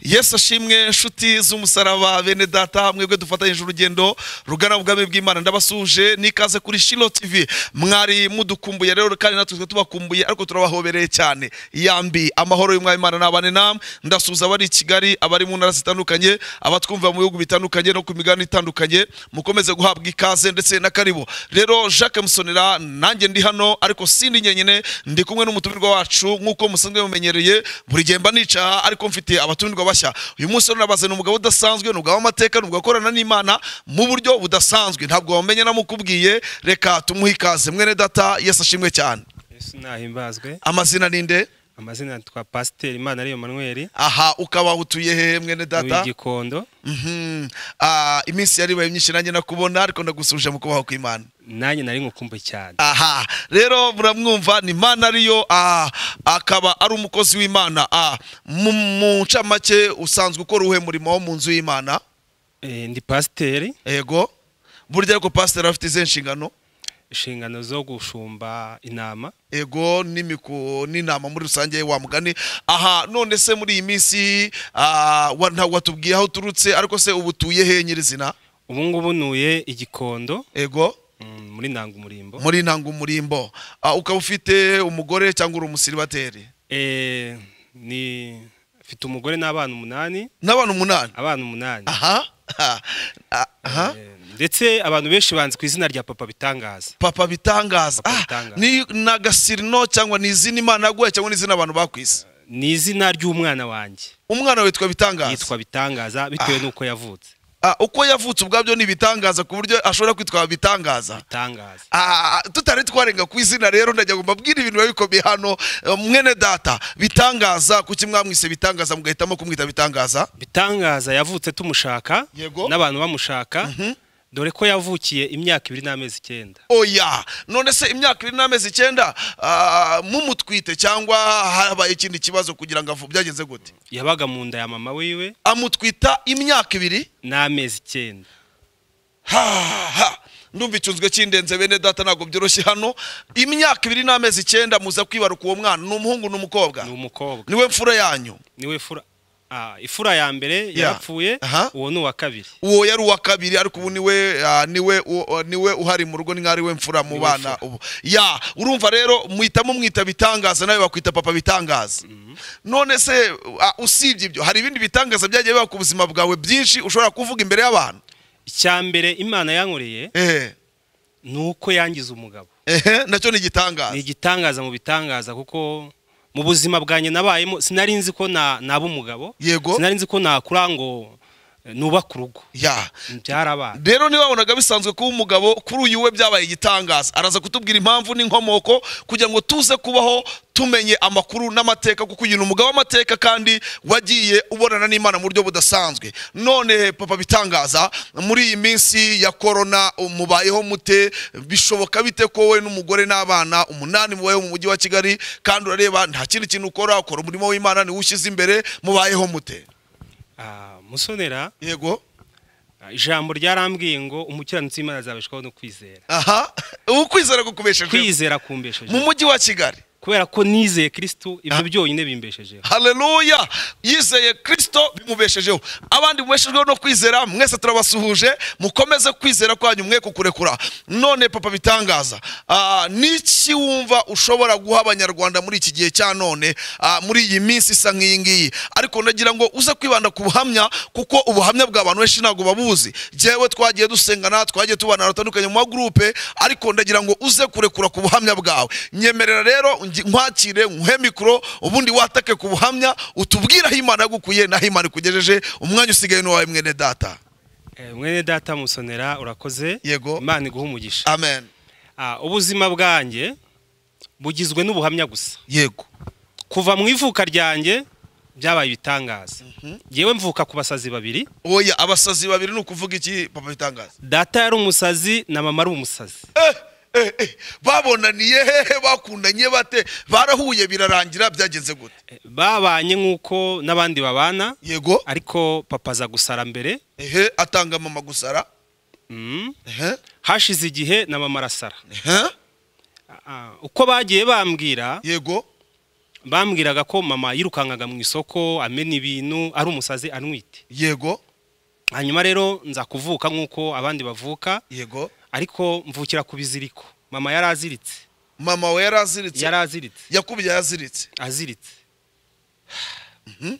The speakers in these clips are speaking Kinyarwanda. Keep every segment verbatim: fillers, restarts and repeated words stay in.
Yesu ashimwe nshuti z'umusaraba bene data mwebwe dufatanyije urugendo rugana ubwami bw'Imana ndabasuje nikaze kuri SHILOH T V mwari mudukumbuye rero kandi natwe tubakumbuye ariko turabahobereye cyane yambi amahoro y'umwami Imana nabane namwe ndasuza abari i Kigali abari mu ntara zitandukanye abatwumva mu bihugu bitandukanye no ku migani itandukanye mukomeze guhabwa ikaze ndetse na karibu rero Jacques Musonera nanjye ndi hano ariko sindi nyenyene ndi kumwe n'umutumirwa wacu nkuko musanzwe mumenyereye buri gemba nica ariko mfite abatumirwa bashya uyu munsi nabaze n'umugabo udasanzwe n'ubwo amateka n'ubwo akorana n'Imana mu buryo budasanzwe ntabwo wamenye namukubwiye reka tumuhe ikaze mwene data Yesu ashimwe cyane. Yesu nahimbazwe. Amazina ninde? Amazina twa Pasteur Manariyo Emmanuel. Aha ukaba utuye he mwene data? Igikondo. Mhm. Ah iminsi yari baye myinshi nanjye nakubona ariko ndagusuje mu kubaho kw'Imana. Nanjye nari ngukumbuye cyane. Aha rero muramwumva ni Manariyo ah akaba ari umukozi w'Imana ah mu ncamake usanzwe ukora uhe murimo wo mu nzu y'Imana? Eh ndi pasteur. Yego. Burya ko pasteur afite ize nshingano? Inshingano zo gushumba inama. Ego n'imiko n'inama muri rusange wa mugani. Aha none se muri iyi minsi ah watubwiye aho turutse ariko se ubutuye he nyirizina? Ubu ngubu nuye Igikondo. Ego. Mm, muri nangu murimbo. Muri nangu murimbo. Ah ukaba ufite umugore cyangwa uri umusiribateri? Eh ni mfite umugore n'abana umunani. N'abana umunani? Abana umunani. Aha. Aha. Ndetse abantu benshi banzi ku izina rya Papa Bitangaza. Papa Bitangaza. Papa Ah, Bitangaza. ni nagasirino cyangwa ni izina Imana yaguye cyangwa ni izina abantu bakwise? Ni izina ry'umwana wanjye. Umwana witwa Bitangaza. Yitwa Bitangaza bitewe nuko yavutse. Ah uko yavutse ubwabyo ni bitangaza ku buryo ashobora kwitwa Bitangaza. Bitangaza. Ah tutari twarenga ku izina rero ndajya mbabwira ibintu bikomeye hano mwene data Bitangaza kuki mwamwise Bitangaza mugahitamo kumwita Bitangaza? Bitangaza yavutse tumushaka n'abantu bamushaka. Mm -hmm. Dore ko yavukiye imyaka ibiri n'amezi icyenda. Oya none se imyaka ibiri n'amezi icyenda uh, mumutwite cyangwa habaye ikindi kibazo kugira ngo avu byagenze gute? Yabaga mu nda ya mama wiwe amutwita imyaka ibiri n'amezi icyenda. Ha ha ndumva icunzwe cy'indenze bene data nago byoroshye hano imyaka ibiri n'amezi icyenda muza kwibaruka uwo mwana n'umuhungu n'umukobwa? N'umukobwa. Niwe mfura yanyu? Niwe fura. Ah ifura ya mbere yarapfuye uwo ni uwa kabiri. Uwo yari uwa kabiri ariko ubu niwe uh, niwe uh, niwe uhari mu rugo n'ari we mfura mu bana ubu. Ya urumva rero muhitamo mwita Bitangaza nawe bakwita Papa Bitangaza. Mm -hmm. None se uh, usibye ibyo hari ibindi bitangaza byagiye biba ku buzima bwawe byinshi ushobora kuvuga imbere y'abantu? Icyambere Imana yankoreye eh nuko yangiza umugabo. Eh nacyo ni gitangaza. Ni gitangaza mu bitangaza kuko mu buzima bwanye nabayemo sinari nzi ko na nabo umugabo. Sinari nzi ko nakura ngo nubaka urugo. Ya byaraba. Rero ni wabonaga bisanzwe kuba umugabo kuri uyu we byabaye igitangaza araza kutubwira impamvu n'inkomoko kugira ngo tuze kubaho tumenye amakuru n'amateka kuko uyu umugabo w'amateka kandi wagiye ubonana n'Imana mu buryo budasanzwe. None Papa Bitangaza muri iyi minsi ya corona umubayeho mute bishoboka bite ko we n'umugore n'abana umunani mubayeho mu mujyi wa Kigali kandi urareba nta kindi kintu ukora ukora umurimo w'Imana ni ushize imbere mubayeho mute? Ah Musonera. Yego. Ijambo ryarambwiye ngo umukiranutsi w'Imana azabeshwaho no kwizera. Aha ukwizera gukubesheje. Kwizera kumbesheje. Mu mujyi wa Kigali. Kubera ko nizeye Kristo ibyo byonyine bimbeshejeho. Haleluya yizeye Kristo bimubeshejeho abandi mubeshejeho no kwizera mwese turabasuhuje mukomeze kwizera kwanyu mwe kukurekura. None Papa Bitangaza ah niki wumva ushobora guha abanyarwanda muri iki gihe cya none muri iyi minsi isa nk'iyi ngiyi ariko ndagira ngo uze kwibanda ku buhamya kuko ubuhamya bw'abantu benshi ntago babuzi. Jewe twagiye dusengana twagiye tubana ratandukanye mu groupe ariko ndagira ngo uze kurekura ku buhamya bwawe. Nyemerera rero nkwakire nkuhe mikro ubundi watake ku buhamya utubwira aho Imana yagukuye naho Imana ikugejeje umwanya usigaye n'uwawe mwene data. Eh mwene data Musonera urakoze. Yego. Imana iguha umugisha. Amen. Ah ubuzima bwanjye bugizwe n'ubuhamya gusa. Yego. Kuva mu ivuka ryanjye byabaye ibitangaza. Yewe mvuka ku basazi babiri. Oya abasazi babiri ni ukuvuga iki Papa Bitangaza? Data yari umusazi na mama ari umusazi. Eh Eh, eh, babonaniye hehe bakundanye bate barahuye birarangira byagenze gute? Babanye nkuko nabandi babana. Yego. Ariko papa za gusara mbere. Ehe atanga mama gusara. Mhm. Ehe. Hashize igihe na mama arasara. Ehe. Uko bagiye bambwira. Yego. bambwiraga ko mama yirukankaga mu isoko amena ibintu ari umusazi anwite. Yego. Hanyuma rero nza kuvuka nkuko abandi bavuka. Yego. Ariko mvukira ku biziriko. Mama yaraziritse. Mama we yaraziritse. Yaraziritse. Yakubye yaziritse. Aziritse. Mhm.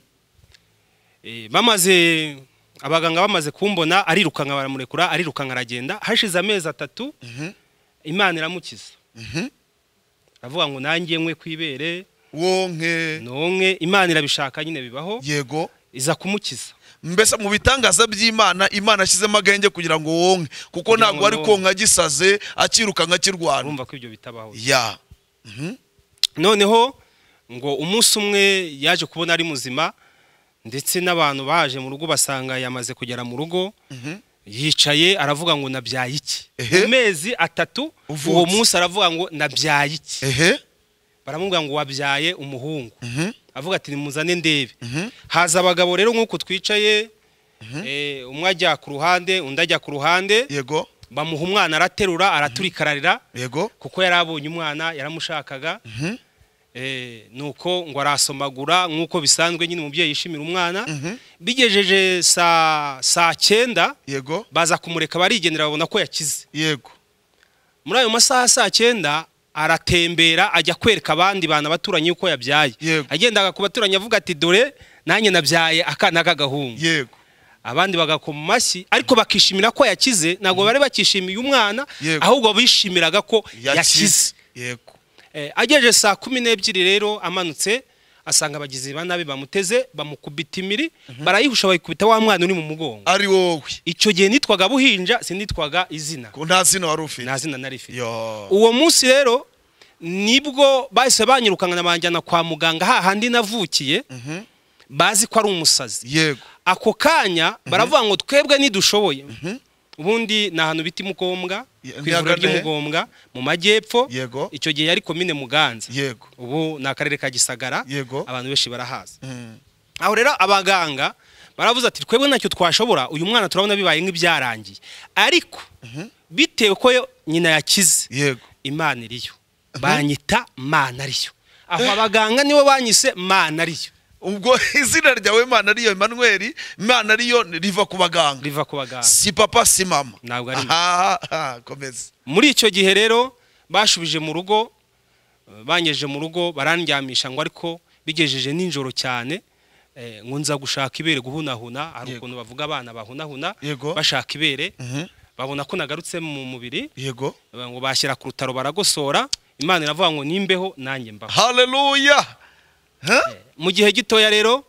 Eh bamaze abaganga bamaze kumbona arirukanka baramurekura arirukanka aragenda hashize amezi atatu. Mhm. Imana iramukiza. Mhm. Avuga ngo nangiye nkwe kwibere wonke nonke Imana irabishaka nyine bibaho. Yego. Iza kumukiza. Mbese mu bitangaza by'Imana Imana ashizemo agenge kugira ngo wonke kuko ntago ari konka gisaze akiruka nka kirwana. Urumva ko ibyo bitabaho. Ya. Mhm. Noneho ngo umunsi umwe yaje kubona ari muzima ndetse n'abantu baje mu rugo basanga yamaze kugera mu rugo. Mhm. Yicaye aravuga ngo nabyaye iki. Mu mezi atatu uwo munsi aravuga ngo nabyaye iki. Ehe. Baramubwira ngo wabyaye umuhungu. Mhm. Avuga ati nimuzane ndebe. Mhm. Haza abagabo rero nkuko twicaye eh umwe ajya ku ruhande undi ajya ku ruhande. Yego. Bamuha umwana araterura araturikararira. Yego. Kuko yarabonye umwana yaramushakaga. Mhm. Eh nuko ngo arasomagura nkuko bisanzwe nyine umubyeyi yishimira umwana. Mhm. Bigejeje sa saa cyenda. Yego. Baza kumureka barigendera babona ko yakize. Yego. Muri ayo masaha saa cyenda aratembera ajya kwereka abandi bana baturanye uko yabyaye. Agendaga ku baturanye avuga ati dore nanjye nabyaye akana k'agahungu. Yego. Abandi bagakoma mashyi ariko bakishimira ko yakize nago bare bakishimiye umwana ahubwo bishimiraga ko yakize. Yego. Eh ageje saa kumi n'ebyiri rero amanutse asanga abagizi banabi bamuteze bamukubita imiri barayihusha bayikubita wa mwana uri mu mugongo. Ari wowe. Icyo gihe nitwaga buhinja sinitwaga izina. Ko nta zina wari ufite. Nta zina nari fite. Uwo munsi rero nibwo bahise banyirukana nabanjyana kwa muganga ha handi navukiye. Mhm. Bazi ko ari umusazi. Yego. Ako kanya baravuga ngo twebwe nidushoboye. Mhm. Ubundi na hano biti mukombwa kwivura ry'umugombwa mu majyepfo. Icyo gihe yari komine Muganza. Yego. Ubu na akarere ka Gisagara. Abantu beshi barahaza. Mhm. Aho rero abaganga baravuze ati twebwe nacyo twashobora uyu mwana turabona bibaye nk'ibyarangiye ariko bitewe ko nyina yakize. Yego. Imana iriyo. Banyita Manariyo. Aho abaganga nibo banyise Manariyo. Ubwo izina ryawe Manariyo Emmanuel Manariyo riva ku baganga. Riva ku baganga. Si papa si mama. Ntabwo ari. Ah komeza. Muri icyo gihe rero bashubije mu rugo banyeje mu rugo barandyamisha ngo ariko bigejeje ninjoro cyane ngo nza gushaka ibere guhunahuna ari ukuntu bavuga abana bahunahuna bashaka ibere. Babona ko nagarutse mu mubiri. Yego. Ngo bashyira ku rutaro baragosora Imana iravuga ngo nimbeho nanjye mbaho. Hallelujah. Mu gihe gitoya rero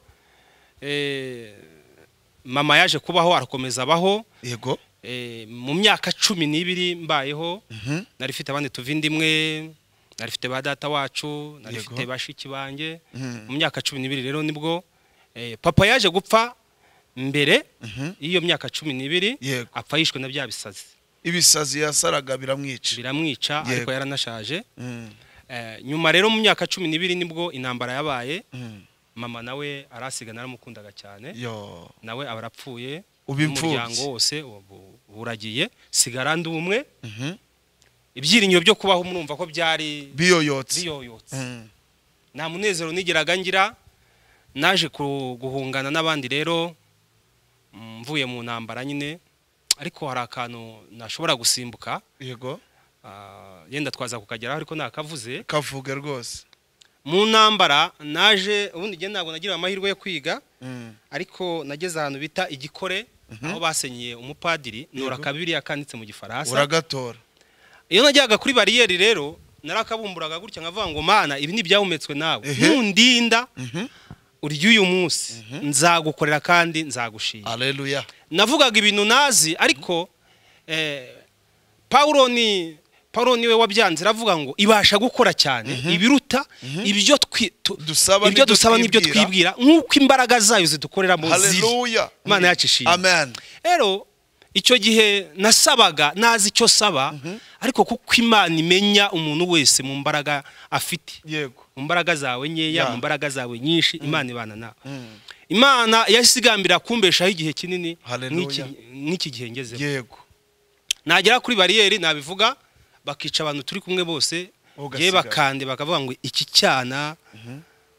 eh mama yaje kubaho arakomeza abaho. Yego. Eh mu myaka cumi n'ibiri mbayeho narifite abandi tuvindimwe narifite ba data wacu narifite bashiki banje. Mu myaka cumi n'ibiri rero nibwo eh papa yaje gupfa mbere iyo myaka cumi n'ibiri apfa yishwe na bya bisazi. Ibisazi yasaraga biramwica. Biramwica ariko yaranashaje. Eh nyuma rero mu myaka cumi n'ibiri nibwo intambara yabaye. Mama nawe arasiga naramukundaga cyane. Yo. Nawe abarapfuye. Umuryango wose buragiye sigara ndi umwe. Mhm. Ibyirinyo byo kubaho murumva ko byari biyoyotse. Biyoyotse. Nta munezero nigiraga ngira naje guhungana n'abandi rero mvuye mu ntambara nyine ariko hari akantu nashobora gusimbuka. Yego. Ah yenda twaza kukageraho ariko nakavuze. Kavuge rwose. Mu ntambara naje ubundi je ntabwo nagira amahirwe yo kwiga. Ariko nageze ahantu bita igikore aho basenyiye umupadiri nora kabiri yakanditse mu gifaransa. Uragatora. Iyo najyaga kuri bariyeri rero narakabumburaga gutya nkavuga ngo mana ibi ni byahumetswe nawe. Nundinda. Uri uyu munsi nzagukorera kandi nzagushira. Haleluya. Navugaga ibintu nazi ariko eh Paulo ni Paulo niwe wabyanze ravuga ngo ibasha gukora cyane ibiruta ibyo dusaba ibyo dusaba nibyo twibwira nkuko imbaraga zayo zidukorera mu ziri. Haleluya. Imana yacishije. Amen. Ero icyo gihe nasabaga nazi icyo saba ariko kuko Imana imenya umuntu wese mu mbaraga afite. Yego. Mu mbaraga zawe nyeya mu mbaraga zawe nyinshi Imana ibana nawe. Imana yasigambira kumbeshaho igihe kinini nk'iki nk'iki gihe ngeze. Yego. Nagera kuri bariyeri nabivuga bakica abantu turi kumwe bose ye bakande bakavuga ngo iki cyana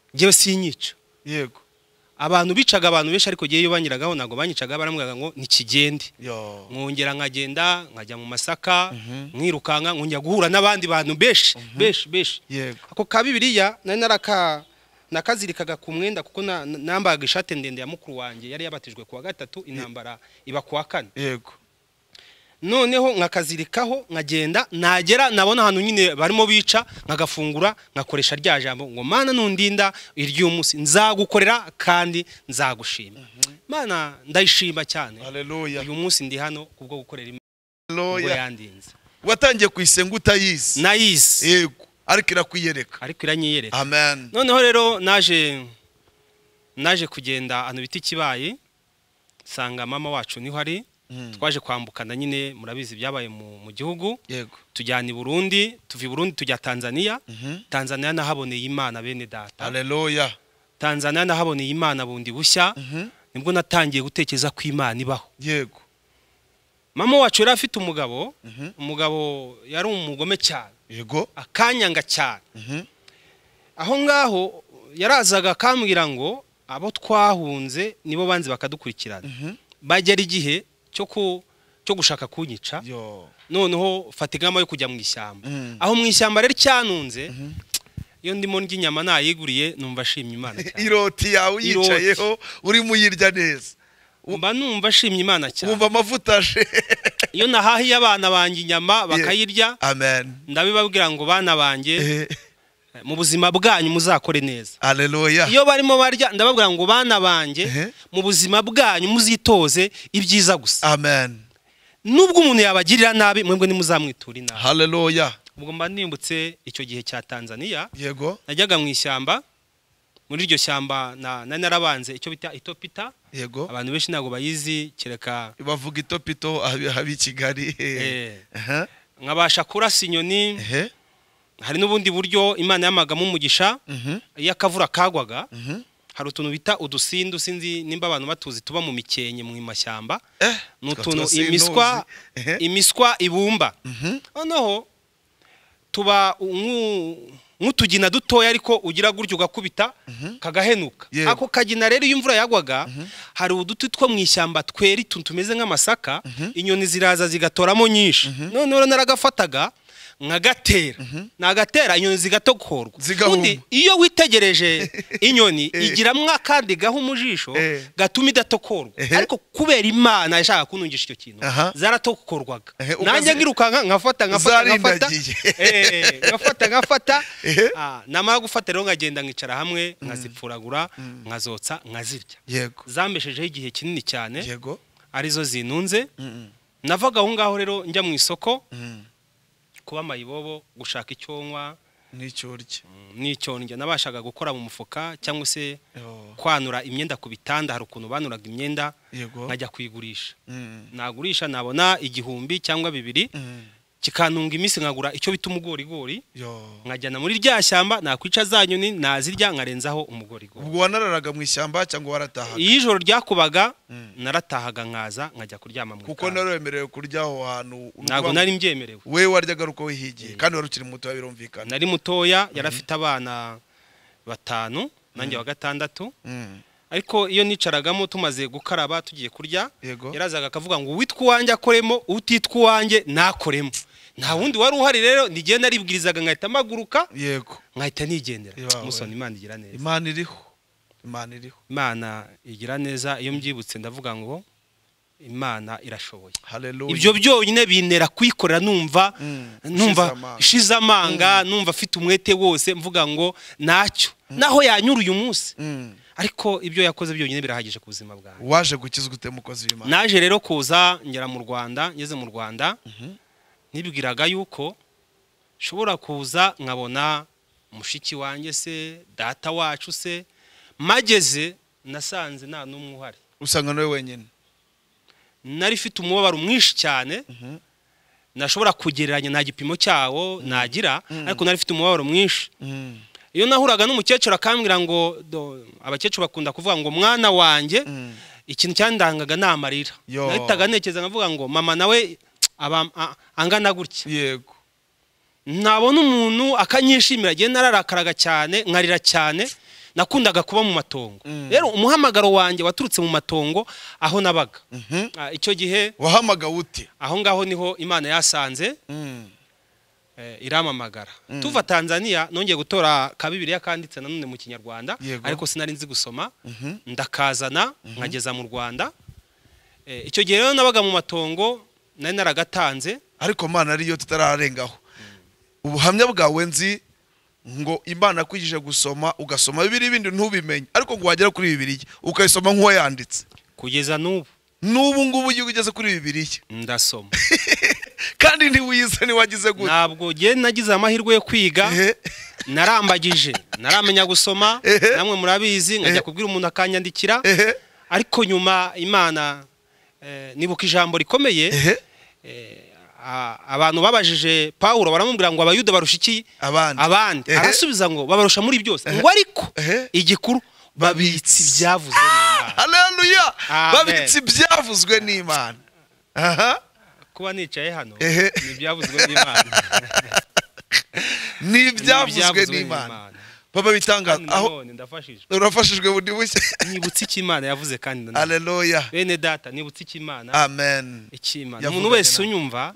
ngewe sinyica. Yego. Abantu bicaga abantu benshi ariko giye yobanyiragaho nago banyicaga baramwaga ngo nikigende. Yo. Mwongera nkagenda nkajya mu Masaka mwirukanka nkunjya guhura n'abandi bantu beshi beshi beshi. Yego. Ako kabibiriya nari naraka nakazirikaga ku mwenda kuko nambaga ishate ndende ya mukuru wanjye yari yabatijwe kuwa gatatu intambara iba kuwa kane. Yego. Noneho nkakazirikaho nkagenda nagera nabona hano nyine barimo bica nkagafungura nkakoresha rya jambo ngo mana nundinda iryo munsi nzagukorera kandi nzagushima. Mana ndayishima cyane. Haleluya. Uyu munsi ndi hano kubwo gukorera Imana. Haleluya. Yandinze. Watangiye kwisenga utayizi. Nayizi. Yego. Ariko irakwiyereka. Ariko iranyiyereka. Amen. Noneho rero naje naje kugenda anu biti kibaye sanga mama wacu niho ari. Twaje kwambukana nyine murabizi byabaye mu gihugu. Yego. Tujyana i Burundi, tuvi Burundi tujya Tanzania. Tanzania nahaboneye Imana bene data. Haleluya. Tanzania nahaboneye Imana bundi bushya. Nibwo natangiye gutekereza ko Imana ibaho. Yego. Mama wacu yari afite umugabo, umugabo yari umugome cyane. Yego. Akanyanga cyane. Aho ngaho yarazaga akambwira ngo abo twahunze nibo banzi bakadukurikirana. Bagera igihe cyo ku cyo gushaka kunyica. Yo. Noneho fatigama yo kujya mu ishyamba. Aho mu ishyamba rero cyanunze iyo ndimo nd'inyama nayiguriye numva shimye Imana cyane. Iroti yawe yicayeho uri muyirya neza. Umba numva shimye Imana cyane. Umva amavutashe. Iyo nahahiye abana banjye inyama bakayirya. Amen. Ndabibabwira ngo bana banjye mu buzima bwanyu muzakore neza. Haleluya. Iyo barimo barya ndababwira ngo bana banjye mu buzima bwanyu muzitoze ibyiza gusa. Amen. Nubwo umuntu yabagirira nabi mwebwe nimuzamwitura inabi. Haleluya. Ubwo mba nimbutse icyo gihe cya Tanzania. Yego. Najyaga mu ishyamba. Muri iryo shyamba na narabanze icyo bita itopita. Yego. Abantu benshi ntago bayizi kereka bavuga itopito habi Kigali. Eh. Aha. Nkabasha kurasa inyoni. Eh. Hari nubundi buryo Imana yamagamo umugisha. Iyo akavura kagwaga. Hari utuntu bita udusindu sinzi nimba abantu batuzi tuba mu mikenye mu mashyamba. Eh. Nutuntu imiswa imiswa ibumba. Noneho tuba nk'utugina dutoya ariko ugira gutyo ugakubita kagahenuka. Ako kagina rero iyo imvura yagwaga hari uduti two mu ishyamba tweri tumeze nk'amasaka inyoni ziraza zigatoramo nyinshi. Noneho naragafataga nkagatera nagatera inyoni zigatokorwa. Undi iyo witegereje inyoni igira mwakandi gaho umujisho gatuma idatokorwa ariko kubera Imana yashaka kunungisha icyo kintu zaratokorwaga. Nanjye ngirukanka nkafata nkafata nkafata eh nkafata nkafata ah namara gufata rero ngagenda nkicara hamwe nkazipfuragura nkazotsa nkazirya. Yego. Zambeshejeho igihe kinini cyane. Yego. Arizo zinunze. Navaga aho ngaho rero njya mu isoko kuba mayibobo gushaka icyonwa n'icyorye n'icyonje nabashaga gukora mu mufuka cyangwa se kwanura imyenda ku bitanda. Hari ukuntu banuraga imyenda nkajya kuyigurisha. Nagurisha nabona igihumbi cyangwa bibiri kikanunga imisi nkagura icyo bita umugorigori nkajyana muri rya shyamba nakwica za nyoni nazirya nkarenzaho umugorigori. Ubwo wanararaga mu ishyamba cyangwa waratahaga? Iyo ijoro ryakubaga naratahaga nkaza nkajya kuryama mu kuko naremerewe kurya aho hantu. Ntago nari mbyemerewe. We waryaga ruko wihigiye kandi warukiri muto birumvikana. Nari mutoya yarafite abana batanu nanjye wa gatandatu. Ariko iyo nicaragamo tumaze gukaraba tugiye kurya yarazaga akavuga ngo witwa uwanjye akoremo utitwa uwanjye nakoremo. Nta wundi wari uhari rero ndigenda aribwirizaga nkahita maguruka. Yego. Nkahita nigendera. Musoni Imana igira neza. Imana iriho. Imana iriho. Imana igira neza iyo mbyibutse ndavuga ngo Imana irashoboye. Haleluya. Ibyo byonyine binera kwikorera numva numva shizamanga numva afite umwete wose mvuga ngo nacyo naho yanyura uyu munsi. Ariko ibyo yakoze byonyine birahagije ku buzima bwawe. Waje gukizwa ute mukozi w'Imana? Naje rero kuza ngera mu Rwanda ngeze mu Rwanda nibwiraga yuko shobora kuza nkabona mushiki wanjye se data wacu se mageze nasanze nta numwe uhari. Usanga nawe wenyine? Nari fite umubabaro mwinshi cyane nashobora kugereranya nta gipimo cyawo nagira ariko nari fite umubabaro mwinshi. Iyo nahuraga n'umukecuru akambwira ngo abakecuru bakunda kuvuga ngo mwana wanjye ikintu cyandangaga namarira. Nahitaga ntekereza nkavuga ngo mama nawe aba angana gutya. Yego. Nabona umuntu akanyishimira giye nararakaraga cyane nkarira cyane nakundaga kuba mu matongo rero umuhamagaro wanjye waturutse mu matongo aho nabaga icyo gihe wahamagawe ute aho ngaho niho Imana yasanze iramamagara tuva Tanzania nongeye gutora ka Bibiliya kanditse nanone mu Kinyarwanda ariko sinari nzi gusoma ndakazana nkageza mu Rwanda icyo gihe rero nabaga mu matongo nari naragatanze ariko Mana ariyo tutararengaho ubuhamya bwawe nzi ngo Imana kwigije gusoma ugasoma Bibiliya ibindi ntubimenye ariko ngo wagera kuri Bibiliya ukayisoma nk'uwo yanditse kugeza n'ubu n'ubu ngubu ugeze kuri Bibiliya ndasoma kandi ntiwize ni wagize gute ntabwo je nagize amahirwe yo kwiga narambagije naramenya gusoma namwe murabizi nkajya kubwira umuntu akanyandikira ariko nyuma Imana nibuka ijambo rikomeye abantu babajije Paulo baramubwira ngo abayuda barushiki abandi abandi arasubiza ngo babarusha muri byose ngo ariko igikuru babitsi byavuzwe n'Imana haleluya babitsi byavuzwe n'Imana aha kuba nicaye hano ni byavuzwe n'Imana ni byavuzwe n'Imana baba bitangaza aho ndafashijwe urafashijwe bundi bushye nibutse iki Imana yavuze kandi haleluya bene data nibutse iki Imana amen iki Imana umuntu wese unyumva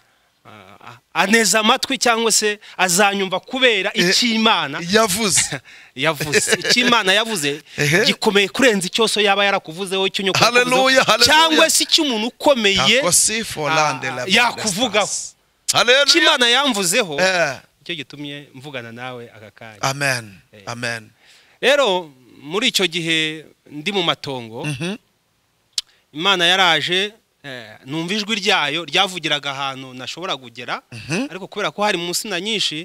aneza amatwi cyangwa se azanyumva kubera iki Imana yavuze yavuze iki Imana yavuze gikomeye kurenza icyoso yaba yarakuvuzeho icyo nyoko haleluya cyangwa se iki umuntu ukomeye yakuvugaho haleluya iki Imana yamvuzeho icyo gitumye mvugana nawe aka kanya amen amen rero muri icyo gihe ndi mu matongo Imana yaraje numva ijwi ryayo ryavugiraga ahantu nashobora kugera ariko kubera ko hari mu nsina nyinshi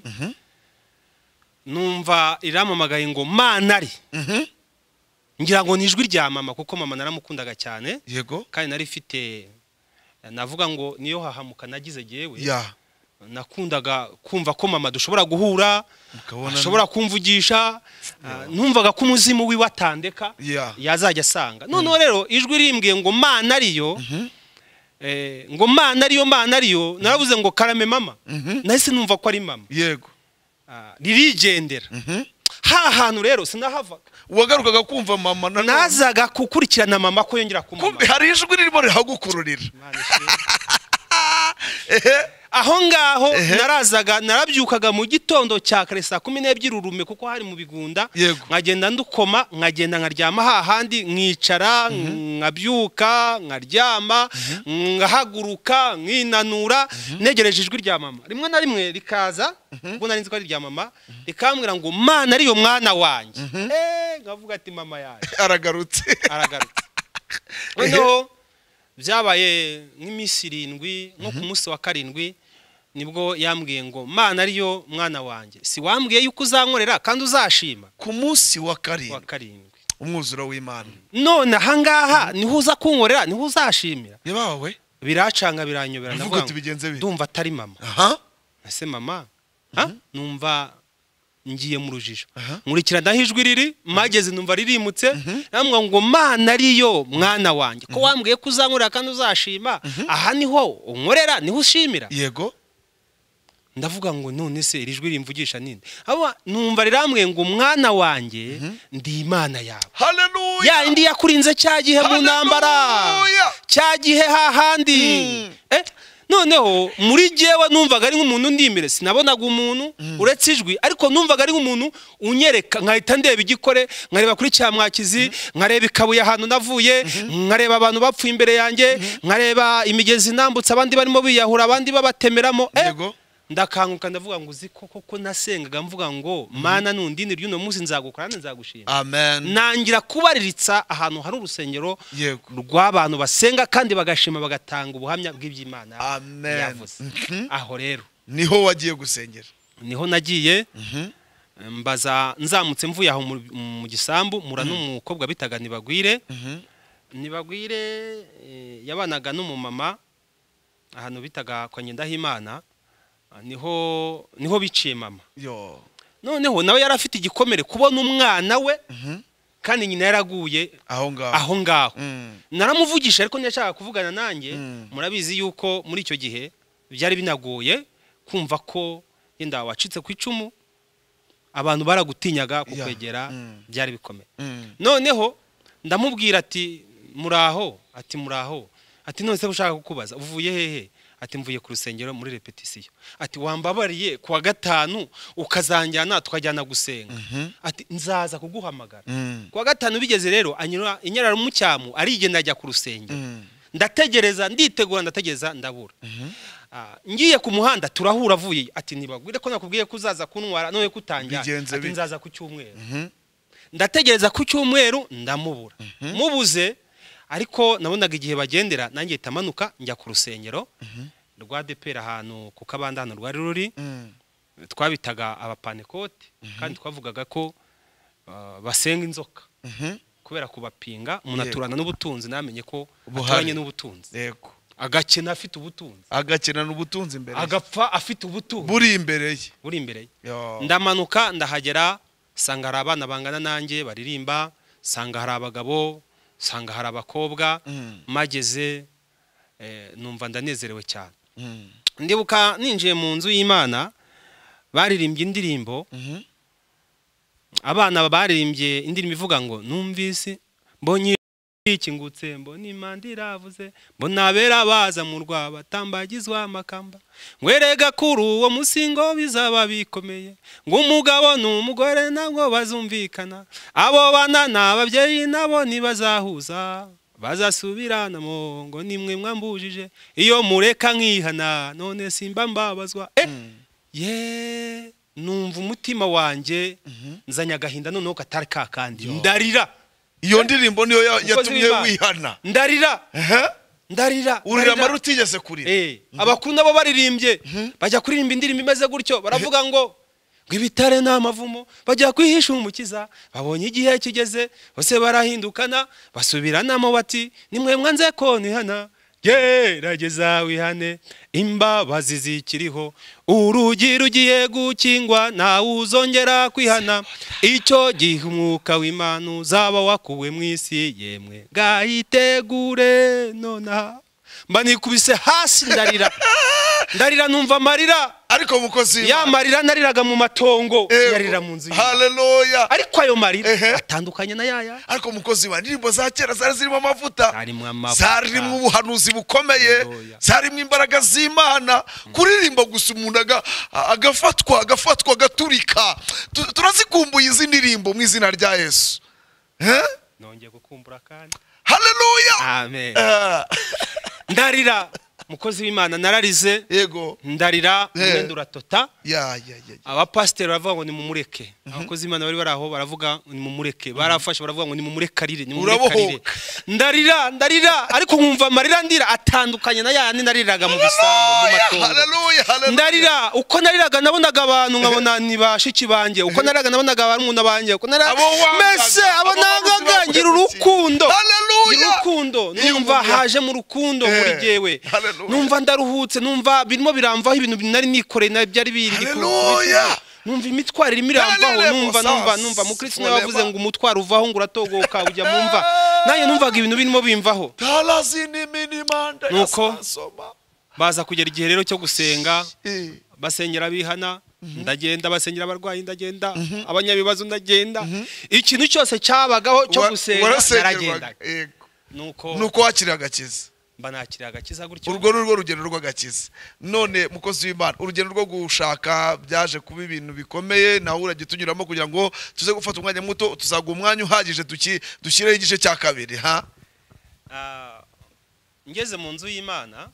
numva iramamagaye ngo Manari ngira ngo ni ijwi rya mama kuko mama naramukundaga cyane yego kandi nari mfite navuga ngo niyo hahamuka nagize jewe ya nakundaga kumva ko mama dushobora guhura ashobora kumvugisha numvaga ko umuzimu wiwe atandeka yazajya asanga noneho rero ijwi rimbwiye ngo Manariyo eh ngo Manariyo Manariyo naravuze ngo karame mama nahise numva ko ari mama yego ririgendera ha hantu rero sinahavaga wagarukaga kumva mama nazaga kukurikirana mama ko yongera kumama hari ijwi ririmo rihagukururira aho ngaho narazaga narabyukaga mu gitondo cya kare saa kumi n'ebyiri urume kuko hari mu bigunda nkagenda ndukoma nkagenda nkaryama hahandi nkicara nkabyuka nkaryama ngahaguruka nkinanura negereje ijwi rya mama rimwe na rimwe rikaza ubwo nari nzi ko ari rya mama rikambwira ngo Mana ariyo mwana wanjye eh ngavuga ati mama yaje aragarutse aragarutse noneho byabaye nk'iminsi irindwi nko ku munsi wa karindwi nibwo yambwiye ngo Mana ariyo mwana wanjye si wambwiye yuko uzankorera kandi uzashima ku munsi wa karindwi wa karindwi umwuzuro w'Imana none ahangaha niho uza kunkorera niho uzashimira yabawe biracanga biranyobera ndavuga ndumva atari mama aha ese mama ha numva ngiye mu rujijo nkurikira ndahijwi riri mageze numva ririmutse namwe ngo Mana ariyo mwana wanjye ko wambwiye ko uzankorera kandi uzashima aha niho unkorera niho ushimira yego ndavuga ngo none se iri jwi rimvugisha ninde aba numva rirambwiye ngo mwana wanjye ndi Imana yawe haleluya ya indi yakurinze cyagihe mu ntambara cyagihe hahandi eh noneho muri jewe numvaga ari nk'umuntu ndimire sinabonaga umuntu uretse ijwi ariko numvaga ari nk'umuntu unyereka nkahita ndeba igikore nkareba kuri cyamwakizi nkareba ikabuye ahantu navuye nkareba abantu bapfuye imbere yanjye nkareba imigezi nambutse abandi barimo biyahura abandi babatemeramo yego ndakanguka ndavuga ngo uzi koko ko nasengaga mvuga ngo Mana nundini ry'uno munsi nzagukora nzagushima amen nangira kubariritsa ahantu hari urusengero rw'abantu basenga kandi bagashima bagatanga ubuhamya bw'iby'Imana yavuze aho rero niho wagiye gusengera niho nagiye mbaza nzamutse mvuye aho mu gisambu mura n'umukobwa bitaga Nibagwire Nibagwire yabanaga n'umumama ahantu bitaga kwa Nyendahimana niho niho biciye mama yo noneho nawe yarafite igikomere kubona umwana we kandi nyina yaraguye aho ngaho aho ngaho naramuvugisha ariko ntiyashaka kuvugana nanjye murabizi yuko muri icyo gihe byari binagoye kumva ko yenda wacitse ku icumu abantu baragutinyaga kukwegera byari bikomeye. Noneho ndamubwira ati muraho, ati muraho, ati none se ushaka kukubaza uvuye hehe? Ati mvuye ku rusengero muri repetition. Ati wambabariye kuwa gatanu ukazanjyana tukajyana gusenga. Ati nzaza kuguhamagara. Kuwa gatanu bigeze rero anyura inyarara mu cyamu arigenda ajya ku rusengero. Ndategereza nditegura ndategereza ndabura. Ngiye ku muhanda turahura avuye ati nibagwire ko nakubwiye kuzaza kuntwara none kutangira ati nzaza ku cyumweru. Ndategereza ku cyumweru ndamubura. Mubuze ariko nabonaga igihe bagendera nanjye tamanuka njya ku rusengero rwa depera ahantu ku kabandano rwari ruri twabitaga abapanekote kandi twavugaga ko basenga inzoka kubera kubapinga umuntu aturana n'ubutunzi namenye ko aturanye n'ubutunzi. Yego. Agakena afite ubutunzi. Agakena n'ubutunzi imbere. Agapfa afite ubutunzi. Buri imbere ye. Buri imbere ye. Ndamanuka ndahagera sanga hari abana bangana nanjye baririmba, sanga hari abagabo, sanga hari abakobwa, mageze numva ndanezerewe cyane. Ndibuka ninjiye mu nzu y'Imana baririmbye indirimbo, abana baririmbye indirimbo ivuga ngo numvise mbonye ikingutse mbona imana iravuze mbona abera baza mu rwa batambagizwa amakamba ngwerega kuri uwo musingo bizaba bikomeye ngo umugabo n'umugore nabwo bazumvikana abo bana n'ababyeyi nabo nibazahuza bazasubirana mo ngo nimwe mwambujije iyo mureka nkihana none simba mbabazwa eh ye numva umutima wanje nzanya gahinda noneho katari kakandi ndarira. Iyo ndirimbo niyo yatumye wihana. Ndarira. Ndarira. Urira marutigeze kurira. Eh, abakunda bo baririmbye bajya kuririmba indirimbo imeze gutyo baravuga ngo ngibitare n'amavumo bajya kwihisha umukiza babonye igihe kigeze bose barahindukana basubiranamo bati nimwe mwanze ko nihana gerageza wihane imbabazi zikiriho urugi rugiye gukingwa nawe uzongera kwihana icyo gihe umwuka w'Imana uzaba wakuwe mu isi yemwe gahitegure nona mba nikubise hasi ndarira ndarira numva marira ariko mukozi ya marira nariraga mu matongo yarira mu nzu. Haleluya. Ariko ayo marira atandukanye na yaya. Ariko mukozi wa ndirimbo za kera zari zirimo amavuta, zarimo ubuhanuzi bukomeye, zarimo imbaraga z'Imana. Kuririmba gusa umuntu agafatwa agafatwa gaturika. Turazikumbuye izi ndirimbo mu izina rya Yesu. Eh? Nongeye gukumbura kandi. Haleluya. Amen. Ndarira mukozi w'Imana nararize. Yego. Ndarira ndendura tota. Ya ya ya. Aba pastor baravuga ngo ni mumureke. Abakozi w'Imana bari baraho baravuga ni mumureke. Barafashe baravuga ngo ni mumurekarire ni mumurekarire. Ndarira ndarira ariko nkumva marira ndira atandukanye na yandi nariraga mu bisambo mu matongo. Haleluya haleluya. Ndarira uko nariraga nabonaga abantu nkabona ni bashiki banje uko nariraga nabonaga abantu banje uko nariraga mese abonanga ngira urukundo. Haleluya. Urukundo numva haje mu rukundo muri jewe. Numva ndaruhutse numva birimo biramvaho ibintu binari nikore na byari bindi. Haleluya. Numva imitwaro irimo iramvaho numva numva numva mu Kristo yavuze ngo umutwaro uvaho ngo uratogoka ujya mumva naye numvaga ibintu birimo bimvaho. Talazini minimanda yasoma baza kugera igihe rero cyo gusenga basengera bihana ndagenda basengera abarwayi ndagenda abanyabibazo ndagenda ikintu cyose cyabagaho cyo gusenga naragenda. Nuko nuko wakira agakiza banakira agakiza gutyo. Urwo rurwo rugendo rw'agakiza. None mukozi w'Imana urugendo rwo gushaka byaje kuba ibintu bikomeye naho uragitunyuramo kugira ngo tuze gufata umwanya muto tuzaga umwanya uhagije dushireho igice cya kabiri. Ha ah ngeze mu nzu y'Imana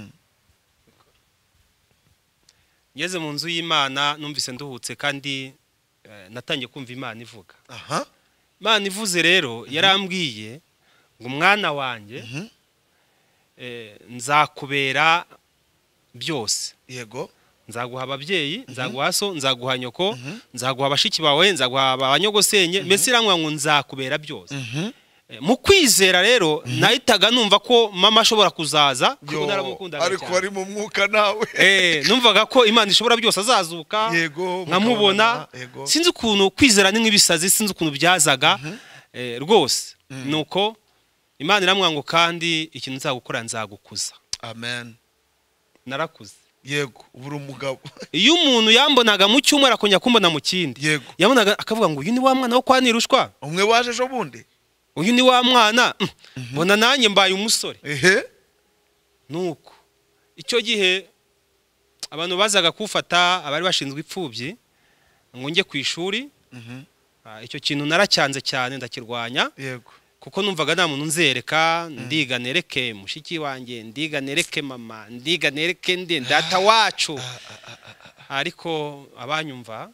ngeze mu nzu y'Imana numvise nduhutse kandi natangiye kumva Imana ivuga. Aha Imana ivuze rero yarambwiye ngo umwana wanjye eh nzakubera byose. Yego. Nzaguha ababyeyi nzaguha so nzaguha nyoko nzaguha abashiki bawe nzaguha abanyogosenye mbese irangwa ngo nzakubera byose. Mu kwizera rero nahitaga numva ko mama ashobora kuzaza kuko naramukundaga cyane ariko ari mu mwuka nawe. Eh numvaga ko Imana ishobora byose azazuka. Yego. Nkamubona sinzi ukuntu kwizera ni nk'ibisazi sinzi ukuntu byazaga eh rwose. Nuko Imana iramwango kandi ikintu nzagukora nzagukuza. Amen. Narakuze. yego ubura umugabo iyo umuntu yambonaga mu cyumweru akongera kumbona mu kindi yego yabonaga akavuga ngo uyu ni wa mwana wo kwa Nirushwa umwe waje ejo bundi uyu ni wa mwana mbona nanjye mbaye umusore ehe nuko icyo gihe abantu bazaga kufata abari bashinzwe ipfubyi ngo njye ku ishuri icyo kintu naracyanze cyane ndakirwanya yego kuko numvaga nta muntu nzereka ndiga nereke mushiki wanjye ndiga nereke mama ndiga nereke ndi data wacu ariko abanyumva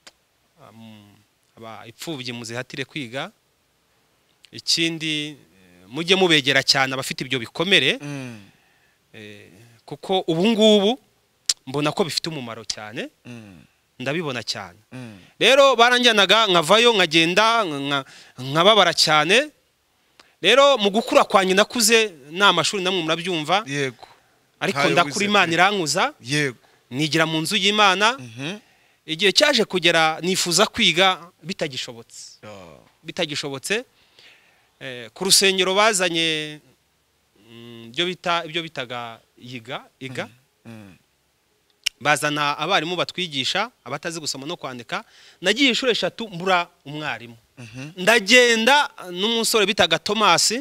aba ipfubyi muzihatire kwiga ikindi mujye mubegera cyane abafite ibyo bikomere kuko ubu ngubu mbona ko bifite umumaro cyane ndabibona cyane rero baranjyanaga nkavayo nkagenda nkababara cyane rero mu gukura kwanjye nakuze nta mashuri namwe murabyumva yego ariko ndakura Imana irankuza yego nigira mu nzu y'Imana igihe cyaje kugera nifuza kwiga bitagishobotse bitagishobotse ku rusengero bazanye ibyo bita ibyo bitaga yiga iga bazana abarimu batwigisha abatazi gusoma no kwandika nagiye inshuro eshatu mbura umwarimu ndagenda n'umusore bitaga Thomas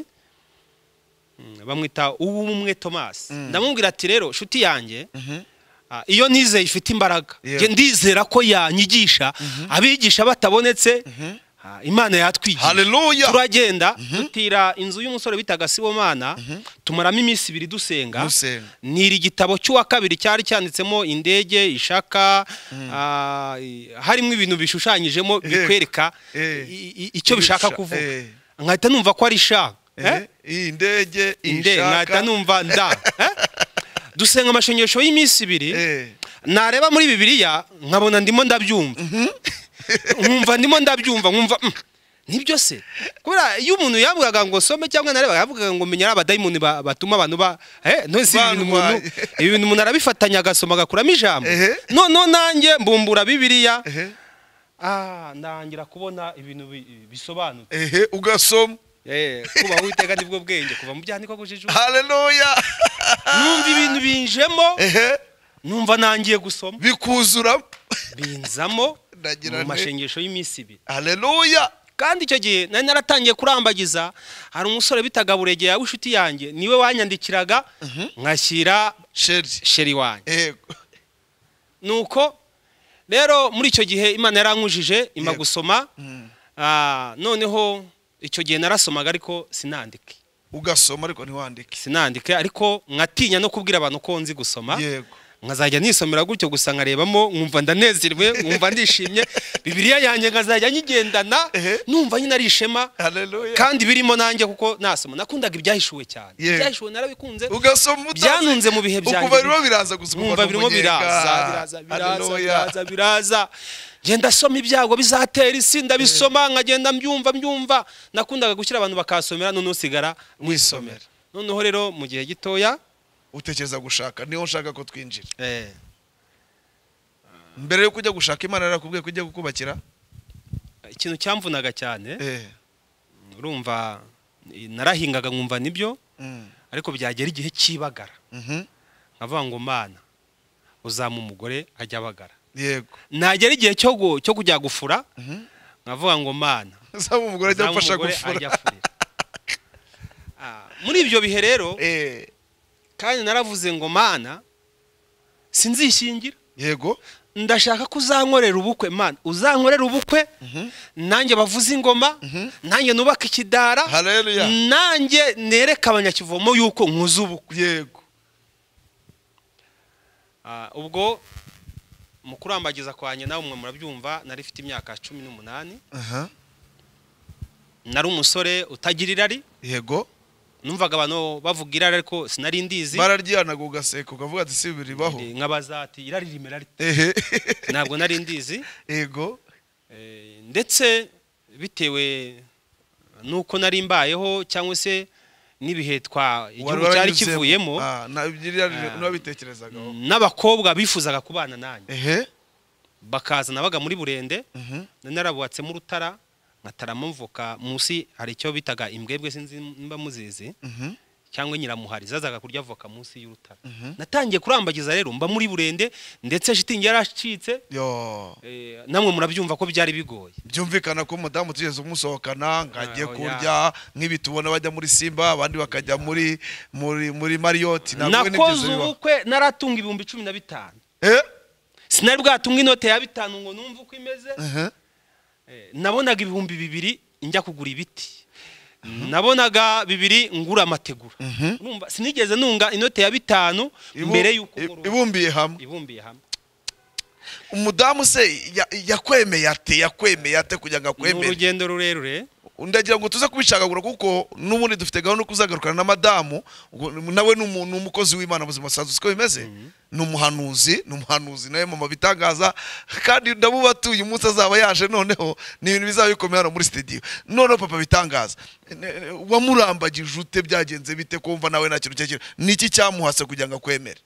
bamwita ubumwe Thomas ndamubwira ati rero shuti yanjye iyo nizeye ifite imbaraga ndizera ko yanyigisha abigisha batabonetse Imana yatwigiye haleluya turagenda dutira inzu y'umusore bitaga Sibomana tumaramo iminsi ibiri dusenga niri igitabo cy'uwa kabiri cyari cyanditsemo indege ishaka harimo ibintu bishushanyijemo bikwereka icyo bishaka kuvuga nkahita numva ko ari sha indege ishaka nkahita numva nda dusenga amashengesho y'iminsi ibiri nareba muri Bibiliya nkabona ndimo ndabyumva nkumva ndimo ndabyumva nkumva nibyo se kubera iyo umuntu yavugaga ngo some cyangwa nareba yavugaga ngo menya abadayimoni batuma abantu ba eh no si ibintu umuntu ibintu umuntu arabifatanya agasoma agakuramo ijambo none nanjye mbumbura Bibiliya ah ndangira kubona ibintu bisobanutse ehe ugasoma eh kuba witega nibwo bwenge kuva mu byandiko gujijuka haleluya numva ibintu binjemo ehe numva nangiye gusoma bikuzura binzamo mu mashengesho y'iminsi ibiri haleluya kandi icyo gihe nari naratangiye kurambagiza hari umusore bitaga Buregeye w'inshuti yanjye niwe wanyandikiraga nkashyira sheri sheri wanjye yego nuko rero muri icyo gihe Imana yarankujije ima gusoma noneho icyo gihe narasomaga ariko sinandike ugasoma ariko ntiwandike sinandike ariko nkatinya no kubwira abantu ko nzi gusoma yego nkazajya nisomera gutyo gusa nkarebamo nkumva ndanezerwe nkumva ndishimye Bibiliya yanjye nkazajya nyigendana numva nyine ari ishema kandi birimo nanjye kuko nasoma nakundaga ibyahishuwe cyane ibyahishuwe narabikunze ugasoma byanunze mu bihe byanjye ukuva birimo biraza gusoma nkumva birimo biraza biraza biraza biraza genda soma ibyago bizatera isi ndabisoma nkagenda mbyumva mbyumva nakundaga gushyira abantu bakasomera none usigara mwisomera noneho rero mu gihe gitoya utekereza gushaka niho nshaka ko twinjira eh mbere yo kujya gushaka Imana yarakubwiye kujya gukubakira ikintu cyamvunaga cyane eh urumva narahingaga nkumva nibyo ariko byagera igihe cyibagara nkavuga ngo Mana uzama umugore ajya abagara yego nagera igihe cyo cyo kujya gufura nkavuga ngo Mana uzama umugore ajya afasha gufura muri ibyo bihe rero eh kandi naravuze ngo Mana sinzishingira yego ndashaka kuzankorera ubukwe Mana uzankorera ubukwe nanjye bavuze ingoma nanjye nubaka ikidara haleluya nanjye nereka abanyakivomo yuko nkuze ubukwe yego ubwo mu kurambagiza kwanye nawe umwe murabyumva nari mfite imyaka cumi n'umunani nari umusore utagira irari yego numvaga abantu bavuga irari ariko sinari ndizi bararyanaga ugaseka ukavuga ati si biribaho nkabazati irari rimera rite ehe ntabwo nari ndizi yego ndetse bitewe nuko nari mbayeho cyangwa se nibihe twa igihugu cyari kivuyemo n'ababitekerezagaho n'abakobwa bifuzaga kubana nanjye ehe bakaza nabaga muri Burende narabuhatsemo urutara nkatarama mvuka munsi hari icyo bitaga imbwebwe sinzi mba muzizi cyangwa nyiramuhari zazaga kurya avoka munsi y'urutara. Natangiye kurambagiza rero mba muri Burende ndetse shitingi yaracitse. Yo. Eh, namwe murabyumva ko byari bigoye. Byumvikana ko mudamu tugeze umusohokana ngagiye kurya nk'ibi tubona bajya muri Simba abandi bakajya muri muri muri Mariyoti nabwo nakoze ubukwe naratunga ibihumbi cumi na bitanu. Eh? Sinari bwatunga inote ya bitanu ngo numve uko imeze. Uh-huh. Eh, nabonaga ibihumbi bibiri njya kugura ibiti. Nabonaga bibiri ngura amategura. Urumva sinigeze nunga inote ya bitanu mbere yuko ibumbiye hamwe. Ibumbiye hamwe. Umudamu se yakwemeye ate yakwemeye ate kugira ngo akwemere. Urugendo rurerure. Ndagira ngo tuze kubishakagura kuko nubundi dufite gahunda kuzagarukana na madamu nawe n'umuntu umukozi w'Imana buzima sazo siko bimeze. Numuhanuzi numuhanuzi nawe mama bitangaza kandi ndabubatuye umunsi azaba yaje noneho ni ibintu bizaba bikomeye hano muri studio. None papa bitangaza wamurambagije ute byagenze bite kumva nawe nta kintu cyekira niki cyamuhase kugira ngo akwemere.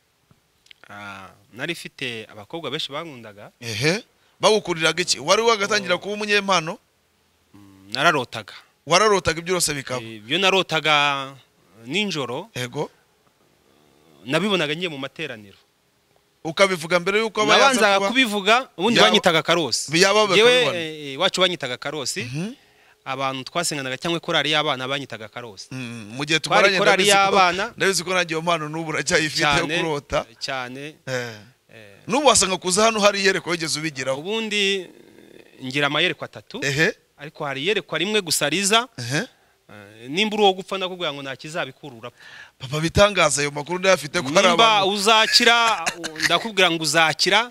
Ah, nari fite abakobwa benshi bankundaga. Ehe bagukuriraga iki wari wagatangira kuba umunyempano. Nararotaga. Wararotaga ibyo rose bikaba. Ibyo narotaga ninjoro. Ego. Nabibonaga ngiye mu materaniro. Ukabivuga mbere yuko abayaza kuba. Nabanza kubivuga ubundi banyitaga karosi. Yewe wacu banyitaga karosi. Abantu twasenganaga cyangwa korari y'abana banyitaga karosi. Mu gihe tumaranye korari y'abana ndabizi ko nagiye mpano n'ubura cyayifite kurota. Cyane. Eh. Nubu wasanga kuza hano hari yereko wigeze ubigiraho. Ubundi ngira amayereko atatu. Ehe. Ariko hari yerekwa rimwe gusariza. Ehe. Nimba uwo gupfa nakubwira ngo ntakizabikurura. Papa bitangaza ayo makuru ndayafite ko hari abantu. Nimba uzakira ndakubwira ngo uzakira.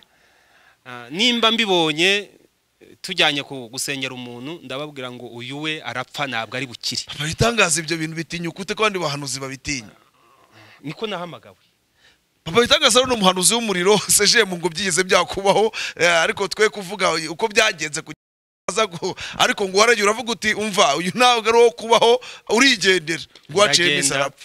Nimba mbibonye tujyanye ku gusengera umuntu ndababwira ngo uyu we arapfa ntabwo ari bukire. Papa bitangaza ibyo bintu bitinyukute kandi bahanuzi babitinya. Niko nahamagawe. Papa bitangaza no umuhanuzi w'umuriro seje mu ngo byigeze byakubaho ariko twe kuvuga uko byagenze ariko ngo waragiye uravuga uti umva uyu ntabwo ari wo kubaho urigendera ngo waciye misarapfa.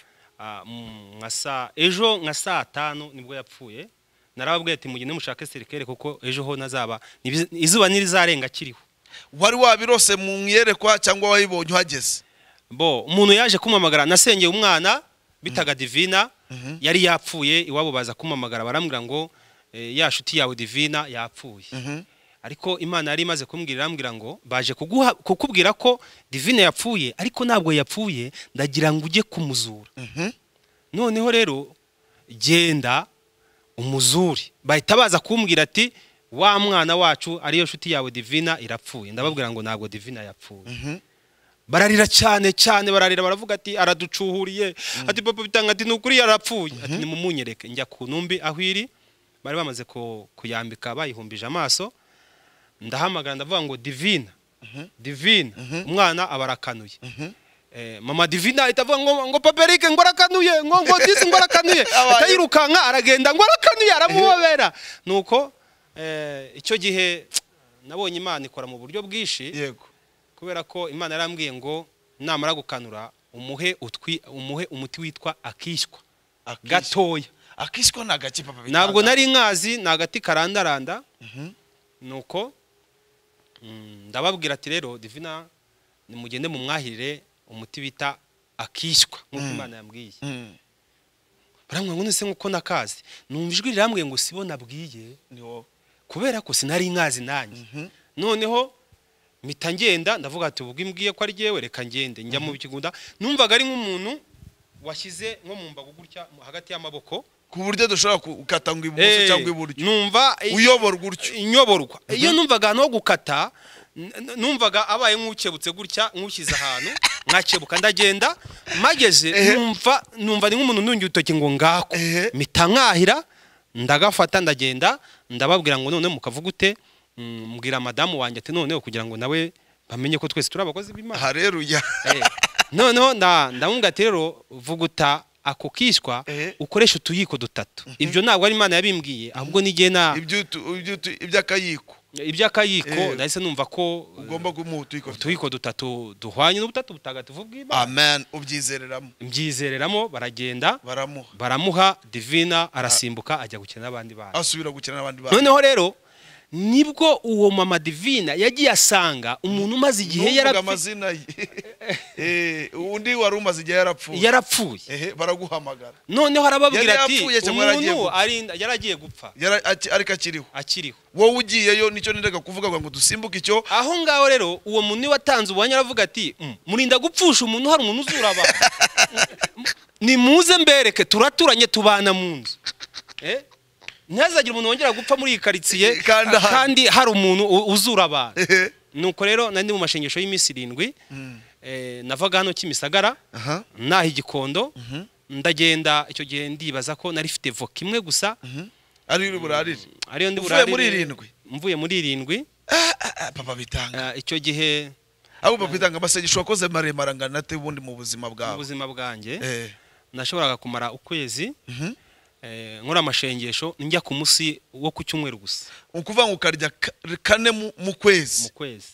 Nkasa ejo nka saa tanu nibwo yapfuye. Narababwiye ati mugende mushake serikere kuko ejo ho nazaba izuba nirizarenga kiriho. Wari wabirose mu myerekwa cyangwa wayibonye uhageze? Bo umuntu yaje kumamagara nasengeye umwana bitaga Divina yari yapfuye iwabo baza kumamagara barambwira ngo ya shuti yawe Divina yapfuye. Ariko Imana yari imaze kumbwira irambwira ngo baje kuguha kukubwira ko Divine yapfuye ariko ntabwo yapfuye ndagira ngo ujye kumuzura. Noneho rero genda umuzuri bahita baza kumbwira ati wa mwana wacu ariyo shuti yawe Divina irapfuye. Ndababwira ngo ntabwo Divina yapfuye. Bararira cyane cyane bararira baravuga ati araducuhuriye ati papa bitanga ati nukuri yarapfuye ati nimumunyereke njya ku numbi aho iri bari bamaze kuyambika bayihumbije amaso. Ndahamagara ndavuga ngo Divina Divina umwana abarakanuye. Mama Divina itavuga ngo ngo paperike ngo arakanuye ngo ngo disi ngo arakanuye atayirukanka aragenda ngo arakanuye aramuhobera. Nuko icyo gihe nabonye Imana ikora mu buryo bwishi. Yego. Kubera ko Imana yarambwiye ngo namara gukanura umuhe utwi umuhe umuti witwa akishwa gatoya. Akishwa nagaki papa bitanga. Ntabwo nari nkazi nagati karandaranda. Nuko ndababwira ati rero Divina nimugende mu mwahirire umuti bita akishwa nkuko Imana yambwiye. Baramwe ngo nese nkuko nakazi numva ijwi rirambwiye ngo sibo nabwiye kubera ko sinari nkazi nanjye. Noneho mpita ngenda ndavuga ati ubwo imbwiye ko ari jewe reka ngende njya mu bikigunda numvaga ari nk'umuntu washyize nko mu mbago gutya hagati y'amaboko ku buryo dushobora gukata ngo ibumoso cyangwa iburyo. Numva uyoborwa gutyo inyoborwa iyo numvaga no gukata numvaga abaye nk'ukebutse gutya nk'ushyize ahantu nkakebuka ndagenda mageze numva numva ni nk'umuntu nungiye utoki ngo ngako mpita nkahira ndagafata ndagenda ndababwira ngo none mukavuga ute mbwira madamu wanjye ati noneho kugira ngo nawe bamenye ko twese turi abakozi b'Imana. Haleluya. Noneho ndamubwira ati rero vuguta ako kishwa ukoresha utuyiko dutatu. Ibyo ntabwo ari Imana yabimbwiye ahubwo nigiye na ibyo iby'akayiko. Iby'akayiko ndahise numva ko ugomba kumuha utuyiko utuyiko dutatu duhwanye n'ubutatu butagatifu bw'Imana. Amen. Ubyizereramo. Mbyizereramo baragenda baramuha baramuha Divina arasimbuka ajya gukina n'abandi bana. Asubira gukina n'abandi bana. Noneho rero nibwo uwo mama Divina yagiye asanga umuntu umaze igihe yarapfa amazina ye eh undi wari umaze igihe yarapfuye yarapfuye ehe baraguhamagara noneho harababwira ati umuntu umuntu yaragiye gupfa ariko akiriho akiriho wowe ugiyeyo nicyo nendega kuvuga ngo dusimbuke icyo aho ngaho rero uwo muntu watanze ubuhamya aravuga ati murinda gupfusha umuntu hari umuntu uzura abantu ni muze mbereke turaturanye tubana mu nzu eh ntazagira umuntu wongera gupfa muri iyi karitsiye kandi hari umuntu uzura abantu nuko rero nandi mu mashengesho y'iminsi irindwi eh navaga hano Kimisagara naho igikondo ndagenda icyo gihe ndibaza ko nari fite voka imwe gusa ari uri burarire ariyo ndi burarire muri irindwi mvuye muri irindwi papa bitanga icyo gihe abo papa bitanga amasengesho wakoze maremara ngana te ubundi mu buzima bwawe mu buzima bwanjye eh nashoboraga kumara ukwezi eh nkora amashengesho njya ku musi wo ku cyumweru gusa ukuvuga ngo ukarya kane mu kwezi mu kwezi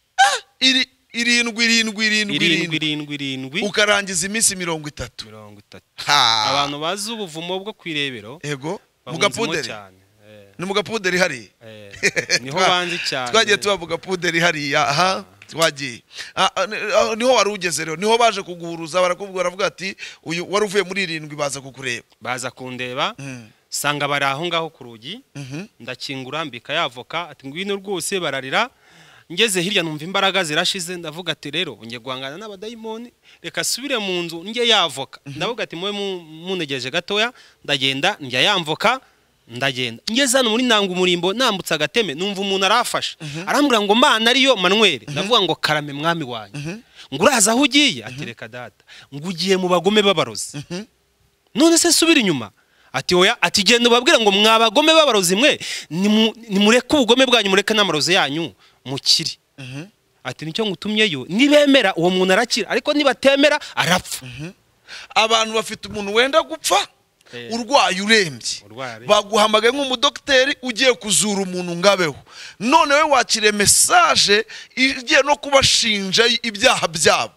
iri irindwi irindwi irindwi irindwi irindwi ukarangiza iminsi mirongo itatu mirongo itatu abantu bazi ubuvumo bwo kwirebero ego mugapuderi ni mugapuderi hari niho banzi cyane twagiye tubavuga puderi hari aha twagiye niho wari ugeze rero niho baje kuguhuruza barakubwira baravuga ati uyu wari uvuye muri irindwi baza kukureba baza kundeba sanga bari aho ngaho ku rugi ndakingura mbika yavoka ati ngwino rwose bararira ngeze hirya numva imbaraga zirashize ndavuga ati rero unge guhangana n'abadayimoni reka subire mu nzu nge yavoka ndavuga ati mwe munegeje gatoya ndagenda njya yamvoka ndagenda ngeze hano muri nanga umurimbo nambutsa agateme numva umuntu arafasha arambwira ngo mana ariyo Manuel ndavuga ngo karame mwami wanyu ngo uraza aho ugiye ati reka data ngo ugiye mu bagome babarozi none se subira inyuma ati oya ati genda ubabwira ngo mwabagome babarozi mwe nimureke ubugome bwanyu mureke n'amarozi yanyu mukiri ati nicyo ngutumyeyo nibemera uwo muntu arakira ariko nibatemera arapfa abantu bafite umuntu wenda gupfa urwaye urembye baguhamagaye nk'umudokiteri ugiye kuzura umuntu ngabeho none we wakire message igiye no kubashinja ibyaha byabo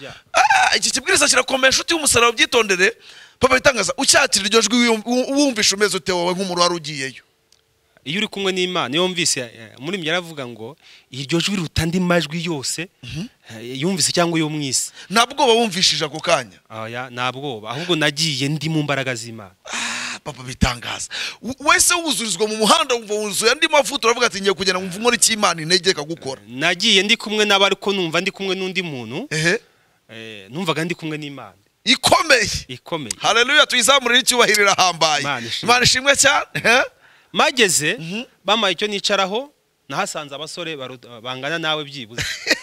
iki kibwiriza kirakomeye inshuti y'umusaraba byitondere papa bitangaza ucyakira iryo jwi wumvisha umeze ute wowe nk'umuntu wari ugiyeyo iyo uri kumwe n'Imana niyo mvise muri mye yaravuga ngo iryo jwi rutandi majwi yose yumvise cyangwa yo mwisi nabwo bawumvishije ako kanya aya nabwo ahubwo nagiye ndi mu mbaraga z'Imana ah papa bitangaza wese wuzurizwa mu muhanda wumva wuzuye andi mafuto uravuga ati ngiye kugenda ngumva nkora iki Imana integeka gukora nagiye ndi kumwe n'abari ko numva ndi kumwe n'undi muntu ehe eh numvaga ndi kumwe n'Imana ikomeye ikomeye haleluya tuyizamurira icyubahirira hambaye Imana ishimwe cyane mageze bamaye icyo nicaraho nahasanze abasore bangana nawe byibuze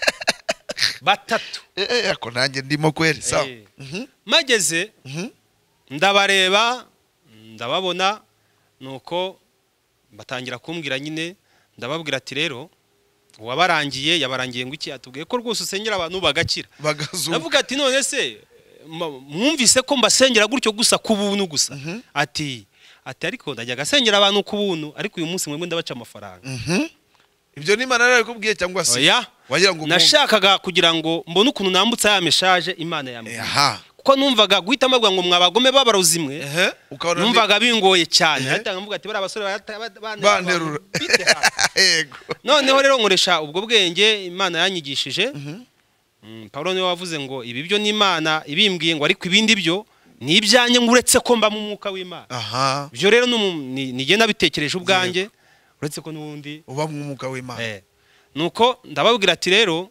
batatu eh yako nanjye ndimo kweri sawa mageze ndabareba ndababona nuko batangira kumbwira nyine ndababwira ati rero wabarangiye yabarangiye ngo iki atubwiye ko rwose usengera abantu bagakira ndavuga ati none se mwumvise ko mbasengera gutyo gusa kubuntu gusa ati ati ariko ndajya gasengera abantu kubuntu ariko uyu munsi mwemwe ndabaca amafaranga ibyo ni Imana rero kubwiye cyangwa se wagira ngo nashakaga kugira ngo mbone ukuntu nambutsa ya message Imana yambwiye kuko numvaga guhita mabwa ngo mwabagome babarozi mwe numvaga bingoye cyane hata ngamvuga ati bari abasore banterura yego noneho rero nkoresha ubwo bwenge Imana yanyigishije Paulo niwe wavuze ngo ibi byo ni Imana ibimbwiye ngo ariko ibindi byo ni ibyanye nguretse ko mba mu mwuka w'Imana aha byo rero nige nabitekereje ubwanjye uretse ko nubundi uba mu mwuka w'Imana eh nuko ndababwira ati rero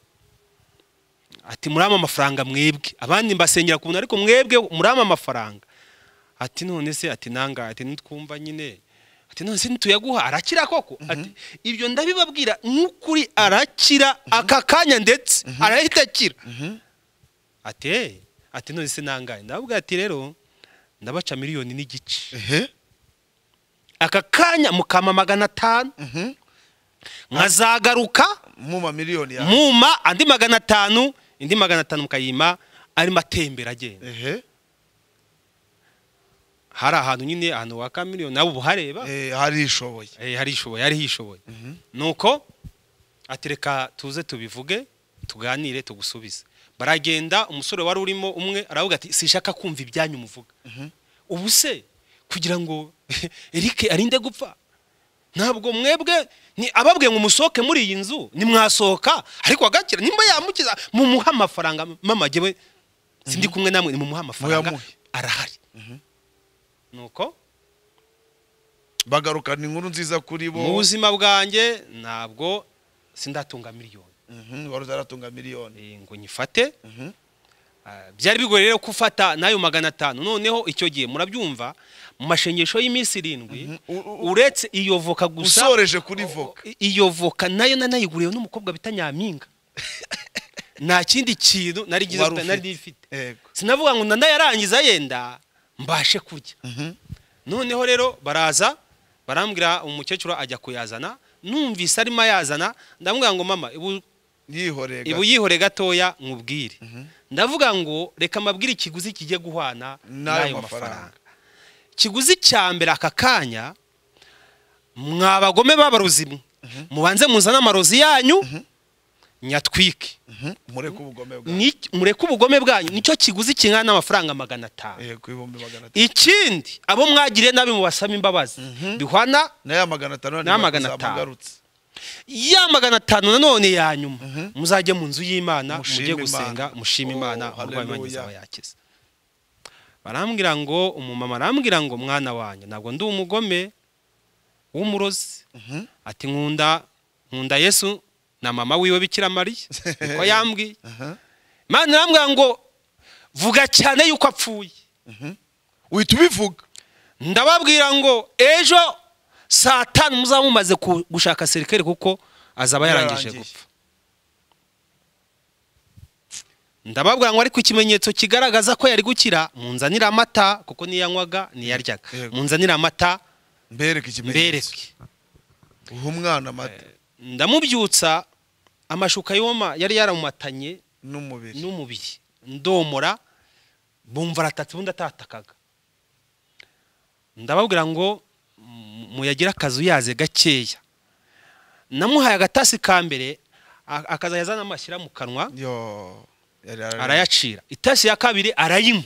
ati murama amafaranga mwebwe abandi mbasengera kubuna ariko mwebwe murama amafaranga ati none se ati nanga ati nitwumva nyine ati none se nituyaguha arakira koko ati ibyo ndabibabwira nk'ukuri arakira aka kanya ndetse arahita akira ati ati none se nangaye ndavuga ati rero ndabaca miliyoni n'igice ehe aka kanya mukama magana atanu nkazagaruka muma miliyoni ya muma andi magana atanu indi magana atanu mukayima ari matembera agenda ehe hari ahantu nyine ahantu waka miliyoni nabo buhareba eh hari ishoboye eh hari ishoboye hari hishoboye nuko atereka tuze tubivuge tuganire tugusubize baragenda umusore wari urimo umwe aravuga ati sishaka kumva ibyanyu muvuga ubu se kugira ngo Eric arinde gupfa ntabwo mwebwe ni ababwiye ngo musohoke muri iyi nzu ni mwasohoka ariko agakira nimba yamukiza mu muha amafaranga mama jewe sindi kumwe namwe ni mu muha amafaranga arahari nuko bagarukana inkuru nziza kuri bo mu buzima bwanjye ntabwo sindatunga miliyoni wari uzaratunga miliyoni ngo nyifate byari bigoye rero kufata nayo magana atanu noneho icyo gihe murabyumva mu mashengesho y'iminsi irindwi uretse iyo voka gusa usoreje kuri voka iyo voka nayo nanayiguriye n'umukobwa bita Nyampinga nta kindi kintu nari gize nari ifite sinavuga ngo ndayarangiza yenda mbashe kurya noneho rero baraza barambwira umukecuru ajya kuyazana numvise arimo yazana ndamubwira ngo mama ibu yihorega ibu yihore gatoya nkubwire ndavuga ngo reka mabwire ikiguzi kijye guhana nayo mafaranga kiguzi cya mbere aka kanya mwabagome babaruzimu mubanze muzana amarozi yanyu nyatwike mureke ubugome bwanyu mureke ubugome bwanyu nicyo kiguzi kingana n'amafaranga magana atanu ikindi abo mwagiriye nabi mubasaba imbabazi bihwana n'aya magana atanu na magana atanu ya magana atanu nanone ya nyuma muzajye mu nzu y'Imana mujye gusenga mushima Imana urwanya izaba yakiza barambwira ngo umumama arambwira ngo mwana wanjye ntabwo ndi umugome w'umurozi ati nkunda nkunda Yesu na mama wiwe Bikira Mariya uko yambwiye Imana arambwira ngo vuga cyane yuko apfuye uhita ubivuga ndababwira ngo ejo saa tanu muzaba mumaze gushaka serikali kuko azaba yarangije gupfa ndababwira ngo ariko ikimenyetso kigaragaza ko yari gukira munzanira amata kuko niyanywaga niyaryaga munzanira amata mbereke ikimenyetso uha umwana amata ndamubyutsa amashuka yoma yari yaramumatanye n'umubiri n'umubiri ndomora bumva ratatse bundi atatakaga ndababwira ngo muyagira akazu yaze gakeya namuhaye agatasi ka mbere akaza yazana amashyira mu kanwa yo arayacira itasi ya kabiri arayinywa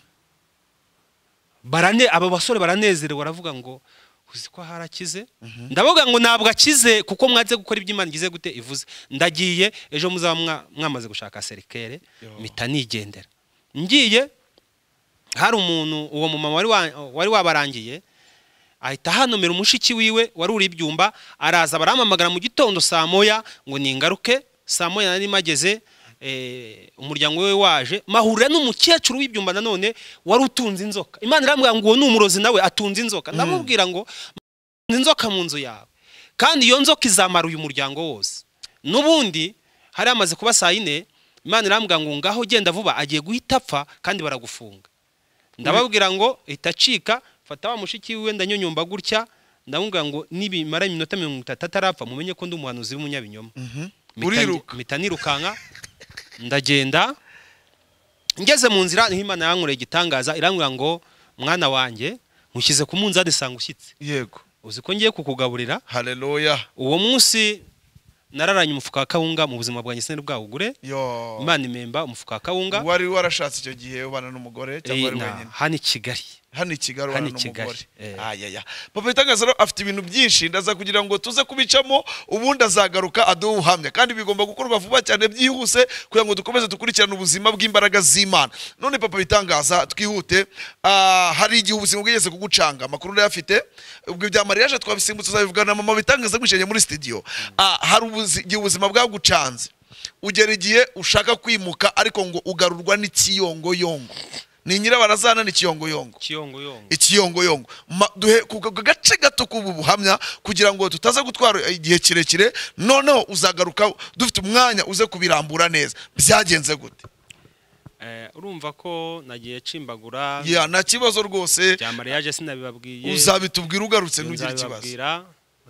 barane aba basore baranezerewe baravuga ngo uzi ko harakize ndavuga ngo ntabwo akize kuko mwaze gukora iby'Imana gize gute ivuze ndagiye ejo muzaba mwamaze gushaka serikere mita nigendera ngiye hari umuntu uwo mumama wari wari wabarangiye ahita hanomera umushiki wiwe wari uri ibyumba araza baramamagara mu gitondo saa moya ngo ningaruke saa moya nari mageze eh umuryango we waje mahurira n'umukecuru w'ibyumba nanone wari utunze inzoka Imana irambwira ngo uwo ni umurozi nawe atunze inzoka ndamubwira ngo inzoka mu nzu yawe kandi iyo nzoka izamara uyu muryango wose nubundi hari amaze kuba saa ine Imana irambwira ngo ngaho genda vuba agiye guhita apfa kandi baragufunga ndababwira ngo itacika fata wa mushiki wiwe ndanyonyomba gutya ndamubwira ngo nibimara iminota mirongo itatu atarapfa mumenye ko ndi umuhanuzi w'umunyabinyoma uriruka mitanirukanka ndagenda ngeze mu nzira niho Imana yankoreye igitangaza irambwira ngo mwana wanjye nkushyize ku munzani sanga ushyitse yego uzi ko ngiye kukugaburira haleluya uwo munsi nararanye umufuka wa kawunga mu buzima bwanjye sinari bwawugure yo Imana imemba umufuka wa kawunga wari warashatse icyo gihe ubana n'umugore cyangwa wari wenyine hano i Kigali hano i Kigali ubana n'umugore ayaya papa itangaza afite ibintu byinshi ndaza kugira ngo tuze kubicamo ubundi azagaruka aduha ubuhamya kandi bigomba gukorwa vuba cyane byihuse kugira ngo dukomeze dukurikirane ubuzima bw'imbaraga z'Imana none papa bitangaza twihute hari igihe ubuzima bwigeze kugucanga amakuru ndayafite ubwo bya Mariya twabisimbutse uzabivugana mama bitangaza gwishenye muri studio hari igihe ubuzima bwagucanze ugera igihe ushaka kwimuka ariko ngo ugarurwa n'ikiyongoyongo ni nyirabarazana n'ikiyongoyongo kiyongoyongo ikiyongoyongo duhe ku gace gato kubu buhamya kugira ngo tutaza gutwara igihe kirekire noneho uzagaruka dufite umwanya uze kubirambura neza byagenze gute eh urumva ko nagiye cimbagura ya na kibazo rwose bya Mariya sinabibabwiye uzabitubwira ugarutse n'ugira ikibazo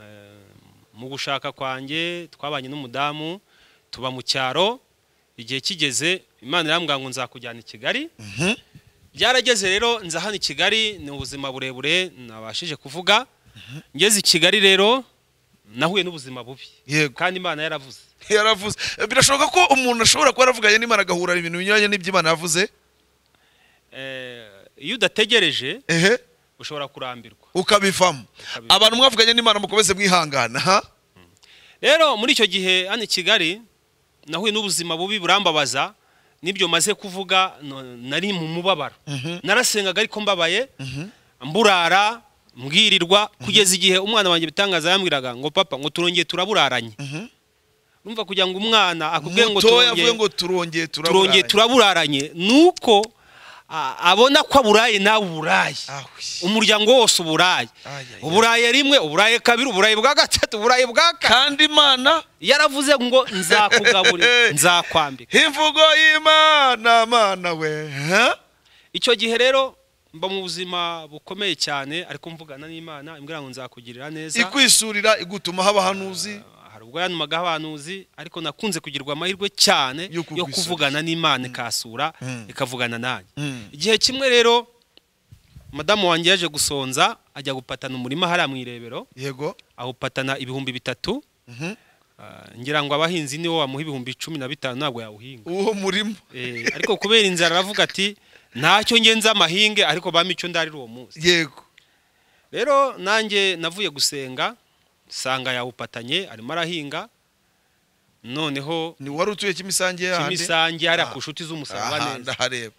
mu gushaka kwanjye twabanye n'umudamu tuba mu cyaro igihe kigeze Imana irambwira ngo nzakujyana i Kigali byarageze rero nza hano i Kigali ni ubuzima burebure nabashije kuvuga ngeze i Kigali rero nahuye n'ubuzima bubi kandi Imana yaravuze yaravuze birashoboka ko umuntu ashobora kuba aravuganye n'Imana agahura ibintu binyuranye n'iby'Imana yavuze eh iyo udategereje ehe ushobora kurambirwa ukabivamo. Abantu mwavuganye n'Imana mukomeze mwihangana. Ha rero muri icyo gihe hano i Kigali nahuye n'ubuzima bubi burambabaza, nibyo maze kuvuga, nari mu mubabaro. Narasengaga ariko mbabaye, mburara mbwirirwa, kugeza igihe umwana wanjye bitangaza yambwiraga ngo papa ngo turongeye turaburaranye. Numva kugira ngo umwana akubwiye ngo turongeye turongeye turaburaranye nuko abona ko aburaye nawe uburaye, umuryango wose uburaye, uburaye rimwe, uburaye kabiri, uburaye bwa gatatu, uburaye bwa kane, kandi Imana yaravuze ngo nzakugaburira nzakwambika. Imvugo y'Imana Mana we. Icyo gihe rero mba mu buzima bukomeye cyane, ariko mvugana n'Imana imbwira ngo nzakugirira neza, ikwisurira igutuma haba hanuzi. Ubwo yanumaga abanuzi, ariko nakunze kugirwa amahirwe cyane yo kuvugana n'Imana ikasura ikavugana nanjye. Igihe kimwe rero madamu wanjye yaje gusonza, ajya gupatana umurima hariya mu irebero. Yego. Awupatana ibihumbi bitatu. Ngira ngo abahinzi niwo wamuha ibihumbi cumi na bitanu ntabwo yawuhinga uwo murima. Ariko kubera inzara aravuga ati ntacyo ngenza amahinge, ariko bami icyo ndarira uwo munsi. Yego. Rero nanjye navuye gusenga, sanga yawupatanye arimo arahinga. Noneho ni wari utuye Kimisange yandi Kimisange hari ku nshuti z'umusaraba neza. Ndahareba.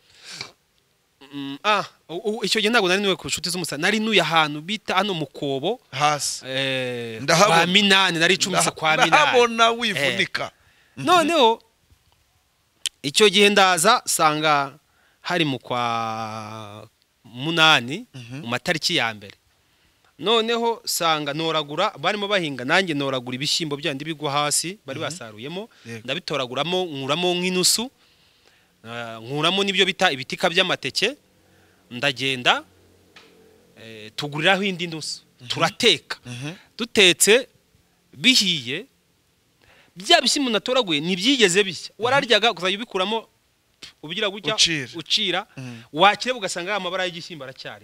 Ah, icyo gihe ntabwo nari nuye ku nshuti z'umusaraba, nari nuye ahantu bita hano mu Kobo hasi. Eh, ndahabona Minani, nari icumitse kwa Minani. Ndahabona wivunika. Noneho icyo gihe ndaza sanga hari mu kwa munani mu matariki ya mbere. Noneho sanga noragura, barimo bahinga, nanjye noragura ibishyimbo byandi bigwa hasi bari basaruyemo, ndabitoraguramo nkuramo nk'inusu, nkuramo nibyo bita ibitika by'amateke, ndagenda tuguriraho indi nusu, turateka. Dutetse bihiye, bya bishyimbo natoraguye nibyigeze bishya, wararyaga kuzajya ubikuramo ubigira gutya ucira, wakire ugasanga amabara y'igishyimbo aracyari.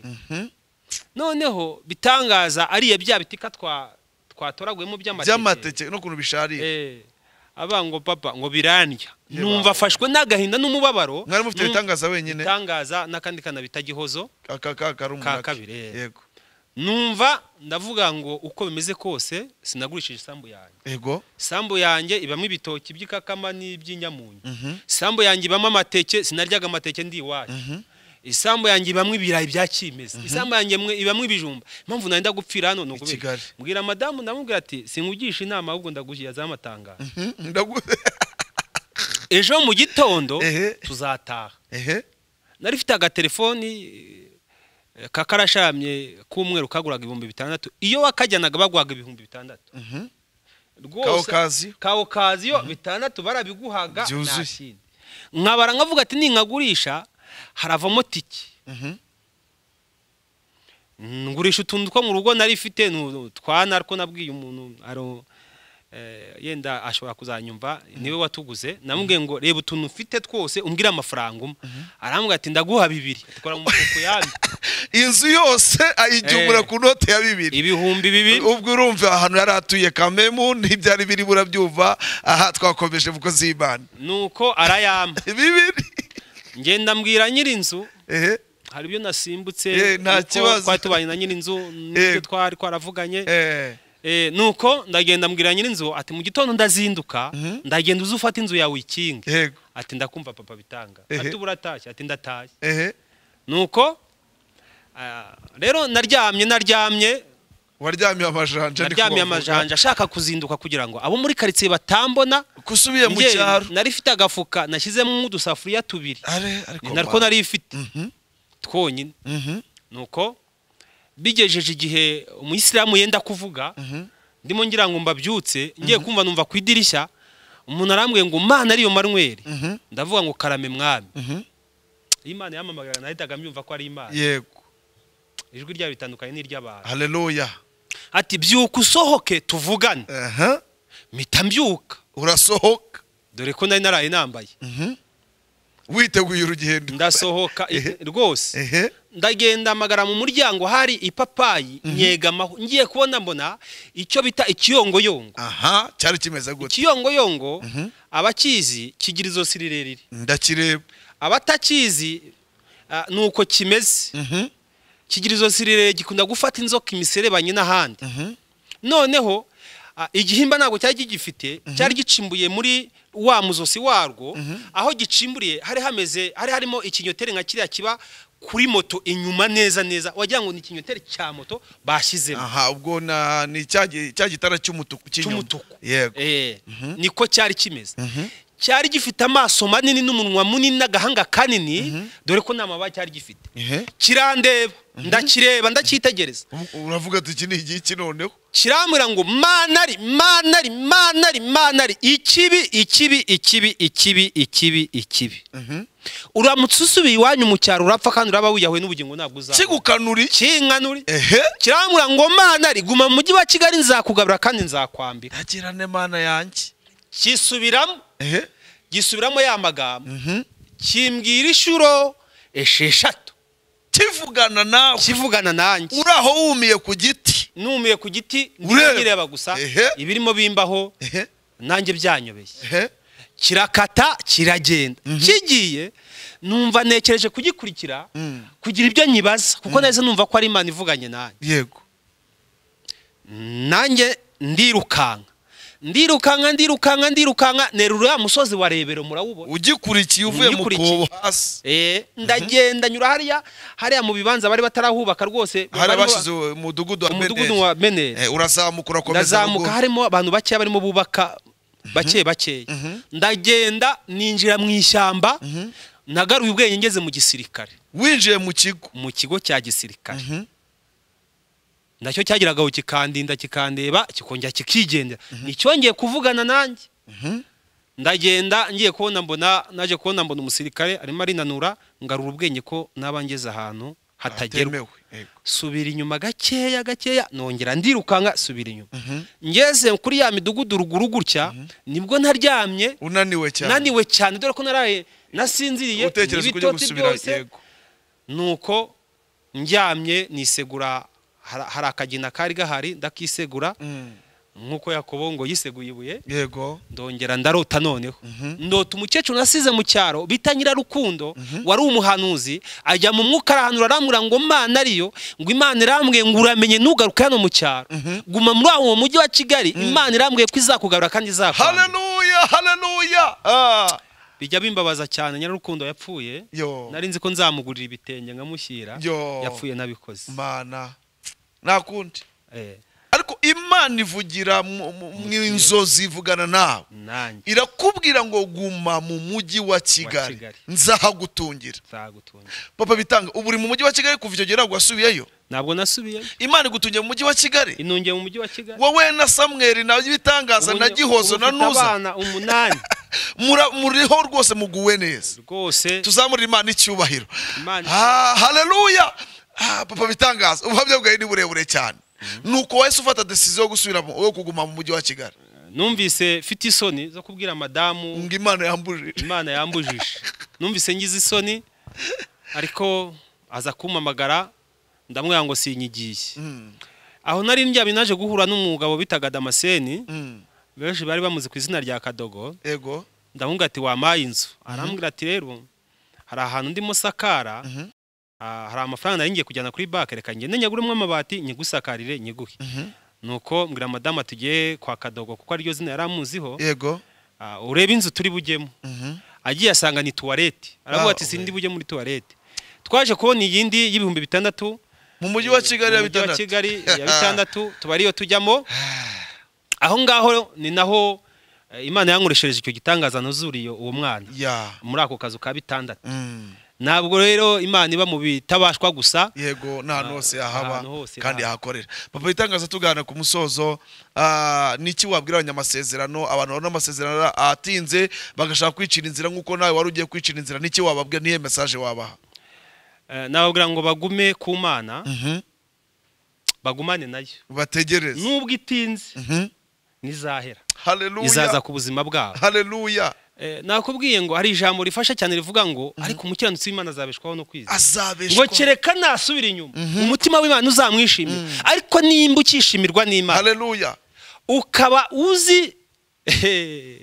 Noneho bitangaza ariye bya bitika twa twatoragwemo by'amateke by'amateke no kuntu bishari. Eh abango papa ngo birandya, numva afashwe n'agahinda n'umubabaro. Mwari mufite bitangaza wenyine? Bitangaza nakandi kana bitagihozo aka ka kabiri. Yego. Numva ndavuga ngo uko bimeze kose sinagurishije isambu yanjye. Yego. Isambu yanjye ibamwe ibitoki by'ikakama n'iby'inyamunyu. Isambu yanjye ibamo amateke, sinaryaga amateke ndi iwacu. Isambu yanjye ibamwe ibirayi bya kimeza. Isambu yanjye ibamwe ibijumba. Impamvu nari ndagupfira hano no kubera. Mbwira madamu ndamubwira ati sinkugisha inama ahubwo ndaguhiya zamatanga. Ejo mu gitondo tuzataha. Nari mfite agatelefoni kakarashamye k'umweru kaguraga ibihumbi bitandatu. Iyo wakajyanaga bagwaga ibihumbi bitandatu. Rwose kawo kazi yo bitandatu barabiguhaga nashindi. Nkabara nkavuga ati ninkagurisha haravamo tiki. Ngurisha utuntu two mu rugo nari ifite twana, ariko nabwiye umuntu aro yenda ashobora kuzanyumva niwe watuguze, namubwiye ngo reba utuntu ufite twose umbwira amafaranga umwe. Arambwira ati ndaguha bibiri, tukora mu mufuko yandi. Inzu yose ayijumura ku note ya bibiri, ibihumbi bibiri. Ubwo urumva ahantu yari atuye Kamemu ntibyari biri burabyumva. Aha twakomeje vuko z'Imana nuko arayamba bibiri. Ngenda mbwira nyiri inzu, ehe hari byo nasimbutse twatubanye na nyiri inzu n'ibyo twari twaravuganye. Eh Eh nuko ndagenda mbwira nyiri inzu ati mu gitondo ndazinduka, ndagenda uzufata inzu yawe ikinge. Yego. Ati ndakumva papa bitanga. Ati buratashye, ati ndatashye. Ehe. Nuko rero naryamye naryamye waryamye amajanja naryamye amajanja ashaka kuzinduka kugira ngo abo muri karitsiye batambona kusubiye mu cyaro. Nari fite agafuka nashyizemo udusafuriya tubiri, nariko nari ifite twonyine. Nuko bigejeje igihe umuyisilamu yenda kuvuga, ndimo ngira ngo mbabyutse, ngiye kumva numva ku idirishya umuntu arambwiye ngo Mana ariyo Manweri. Ndavuga ngo karame mwami. Imana yamamagara nahitaga mbyumva ko ari Imana. Yego. Ijwi rya bitandukanye n'iry'abantu. Haleluya. Ati byuka usohoke tuvugane. Aha. Mita mbyuka. Urasohoka. Dore ko nari naraye nambaye. Witeguye urugendo. Ndasohoka rwose. Ndagenda amagara mu muryango hari ipapayi nyegamaho, ngiye kubona mbona icyo bita ikiyongoyongo. Aha, cyari kimeze gute? Ikiyongoyongo abakizi kigira izosi rirerire. Ndakireba. Abatakizi nuko kimeze. kigira izosi rirerire gikunda gufata inzoka imiserebanye n'ahandi noneho igihimba ntabwo cyari gigifite cyari gicimbuye muri wa muzosi warwo aho gicimburiye hari hameze hari harimo ikinyotere nka kiriya kiba kuri moto inyuma neza neza wagira ngo ni ikinyotere cya moto bashyizemo. Aha ubwo na ni cya gitara cy'umutuku cy'umutuku yego eh niko cyari kimeze. Cyari gifite amaso manini n'umunwa munini n'agahanga kanini dore ko namaba cyari gifite. Kirandeba ndakireba ndacyitegereza. Uravuga ati iki ni igiki noneho? Kiramura ngo manari manari manari manari ikibi ikibi ikibi ikibi ikibi ikibi. Uramutse usubiye iwanyu mu cyaro urapfa kandi uraba wiyahuye n'ubugingo ntabwo uzaba. Kigukanuri kinkanuri ehe kiramura ngo manari guma mu mujyi wa Kigali nzakugabura kandi nzakwambika. Agirane mana yanjye kisubiramo ehe gisubiramo ya magambo kimbwira ishuro esheshatu kivugana nawe kivugana nanjye uraho wumiye ku giti numiye ku giti ndikireba gusa ibirimo bimbaho nanjye byanyobeye kirakata kiragenda kigiye numva nekereje kugikurikira kugira ibyo nyibaza kuko neza numva ko ari Imana ivuganye nanjye yego nanjye ndirukanka ndirukanka ndirukanka ndirukanka nerura ya musozi wa Rebero murawubona ugikurikiye uvuye mu kobo hasi eh ndagenda nyura hariya hariya mu bibanza bari batarahubaka rwose hari bashize umudugudu wa umudugudu wa Beneri eh urasamukura komeza ndazamuka harimo abantu bake barimo bubaka bake bake ndagenda ninjira mu ishyamba nagaruye ubwenge ngeze mu gisirikare winjiye mu kigo mu kigo cya gisirikare ndacyo cyagiragaho kikandinda kikandeba kikongera kikigendera nicyongeye kuvugana nanjye ndagenda ngiye kubona mbona naje kubona mbona umusirikare arimo arinanura ngarura ubwenge ko nabangeze ahantu hatagerwa subira inyuma gakeya gakeya nongera ndirukanka subira inyuma ngeze kuri ya midugudu ruguru gutya nibwo ntaryamye unaniwe cyane naniwe cyane dore ko naraye nasinziriye ibitoti byose nuko njyamye nisegura hari akagina kari gahari ndakisegura nkuko Yakobo ngo yiseguye ibuye yego ndongera ndarota noneho ndota umukecuru nasize mu cyaro bitanyira rukundo wari umuhanuzi ajya mu mwuka arahanura aramura ngo Manariyo ngo Imana irambwiye ngo uramenye nugaruka hano mu cyaro guma muri aho mujyi wa Kigali Imana irambwiye ko izakugarura kandi izakwambika. Haleluya haleluya ah bijya bimbabaza cyane Nyarukundo yapfuye nari nzi ko nzamugurira ibitenge nkamushyira yapfuye nabikoze Mana nakundi eh ariko Imana ivugira mu inzozi ivugana nawe irakubwira ngo guma mu mujyi wa Kigali nzahagutungira nzagutungira. Papa Bitanga uburi mu mujyi wa Kigali kuva icyo gihe ntabwo wasubiyeyo? Ntabwo nasubiyeyo. Imana igutungiye mu mujyi wa Kigali? Inungiye mu mujyi wa Kigali. Wowe na Samuel na Bitangaza na Gihozo na Nuza abana umunani muriho rwose muguwe neza rwose tuzamurira Imana icyubahiro. Ah haleluya. Ah Papa Bitangaza ubuhamya bwawe ni burebure cyane nuko wese ufata decision yo gusubira yo kuguma mu mujyi wa Kigali? Numvise fiti isoni zo kubwira madamu ngo Imana yambujije Imana yambujije numvise ngize isoni ariko aza kumamagara ndamwira ngo sinyigiye aho nari ndya binaje guhura n'umugabo bitaga Damascene benshi bari bamuzi ku izina rya Kadogo yego ndamubwira ati wamaye inzu arambwira ati rero hari ahantu ndimo sakara hari amafaranga nari ngiye kujyana kuri banki reka ngende nyaguremo amabati nyigusakarire nyiguhe nuko mbwira madama tugiye kwa Kadogo kuko ariyo zina yaramuziho yego ureba inzu turi bujyemo agiye asanga ni toilette aravuga ati sindi bujye muri toilette twaje kubona iyindi y'ibihumbi bitandatu mu mujyi wa Kigali ya bitandatu mu Kigali ya bitandatu tubariyo tujyamo aho ngaho ni naho Imana yankoreshereje icyo gitangaza nuzuriye uwo mwana muri ako kazu ka bitandatu. Ntabwo rero Imana iba mu bitabashwa gusa yego nta hose ahaba kandi ahakorera. Papa Bitangaza tugana ku musozo ah niki wabwira abanyamasezerano abantu bana amasezerano atinze bagashaka kwicira inzira nkuko nawe wari ugiye kwicira inzira niki wababwira niye message wabaha? Eh nababwira ngo bagume ku Mana bagumane nayo bategereze nubwo itinze nizahera. Haleluya. Izaza ku buzima bwabo. Haleluya. Eh nakubwiye ngo hari ijambo rifasha cyane rivuga ngo ariko umukiranutsi w'Imana azabeshwaho no kwiza. Azabeshwa. Ngo kereka nasubira inyuma. Umutima w'Imana uzamwishimira. Ariko nimba ukishimirwa n'Imana. Haleluya. Ukaba uzi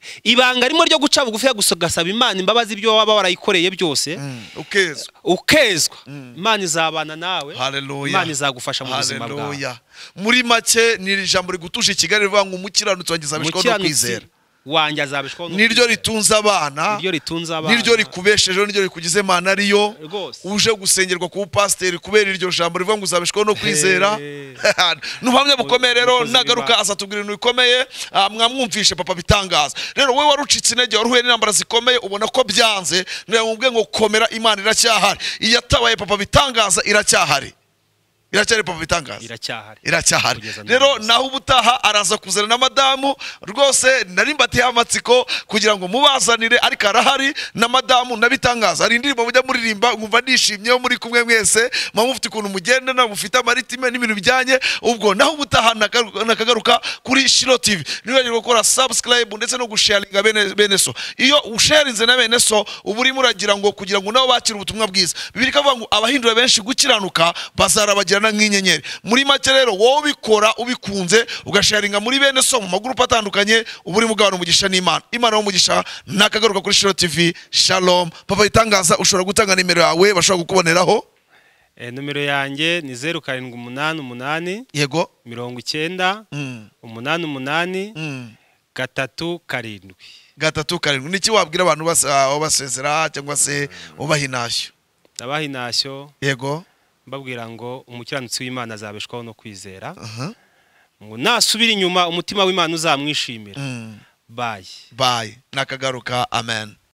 ibanga rimwe ryo guca bugufi gugasaba Imana imbabazi ibyo waba warayikoreye byose ukezwa ukezwa Imana izabana nawe Haleluya. Imana izagufasha mu buzima bwawe. Haleluya. Muri make ni ijambo rigutuje Kigali rivuga ngo umukiranutsi wanjye azabishwaho no kwizera wanjye azabishwaho no niryo ritunze abana niryo ritunze abana niryo rikubeshejeho niryo rikugize Manariyo uje gusengerwa ku pasiteri kubera iryo jambo rivuga ngo uzabishwaho no kwizera n'ubuhamya bukomeye rero nagaruka azatubwira ibintu bikomeye mwamwumvishe papa bitangaza rero wowe warucitse intege waruhuye n'intambara zikomeye ubona ko byanze ndamubwiye ngo komera Imana iracyahari iyatabaye papa bitangaza iracyahari iracyari papa bitangaza iracyahari iracyahari rero naho ubutaha araza kuzana na madamu rwose nari mbatiye amatsiko kugira ngo mubazanire ariko arahari na madamu nabitangaza ari indirimbo mujya muririmba nkumva nishimye muri kumwe mwese mufite ukuntu mugenda na mufite amaritime n'ibintu bijyanye ubwo naho ubutaha nakagaruka kuri Shiloh T V niba gukora subscribe ndetse no gusharinga bene bene so iyo usharinze na bene so uburi muragira ngo kugira ngo nabo bakira ubutumwa bwiza bibiri kavuga ngo abahindura benshi gukiranuka bazarabagira nk'inyenyeri muri make rero wowe ubikora ubikunze ugasharinga muri bene so mu magurupe atandukanye uburi mugabano umugisha n'Imana Imana umugisha nakagaruka kuri Shiloh T V. Shalom. Papa itangaza ushobora gutanga nimero yawe bashobora gukuboneraho. Eh, numero yanjye ni zeru karindwi umunani umunani yego mirongo icyenda umunani umunani gatatu karindwi gatatu karindwi. Niki wabwira abantu basezera cyangwa se ubahinashyo? Abahinashyo yego mbabwira ngo umukiranutsi w'Imana azabeshwaho no kwizera ngo nasubira inyuma umutima w'Imana uzamwishimira. Bye bye nakagaruka. Amen.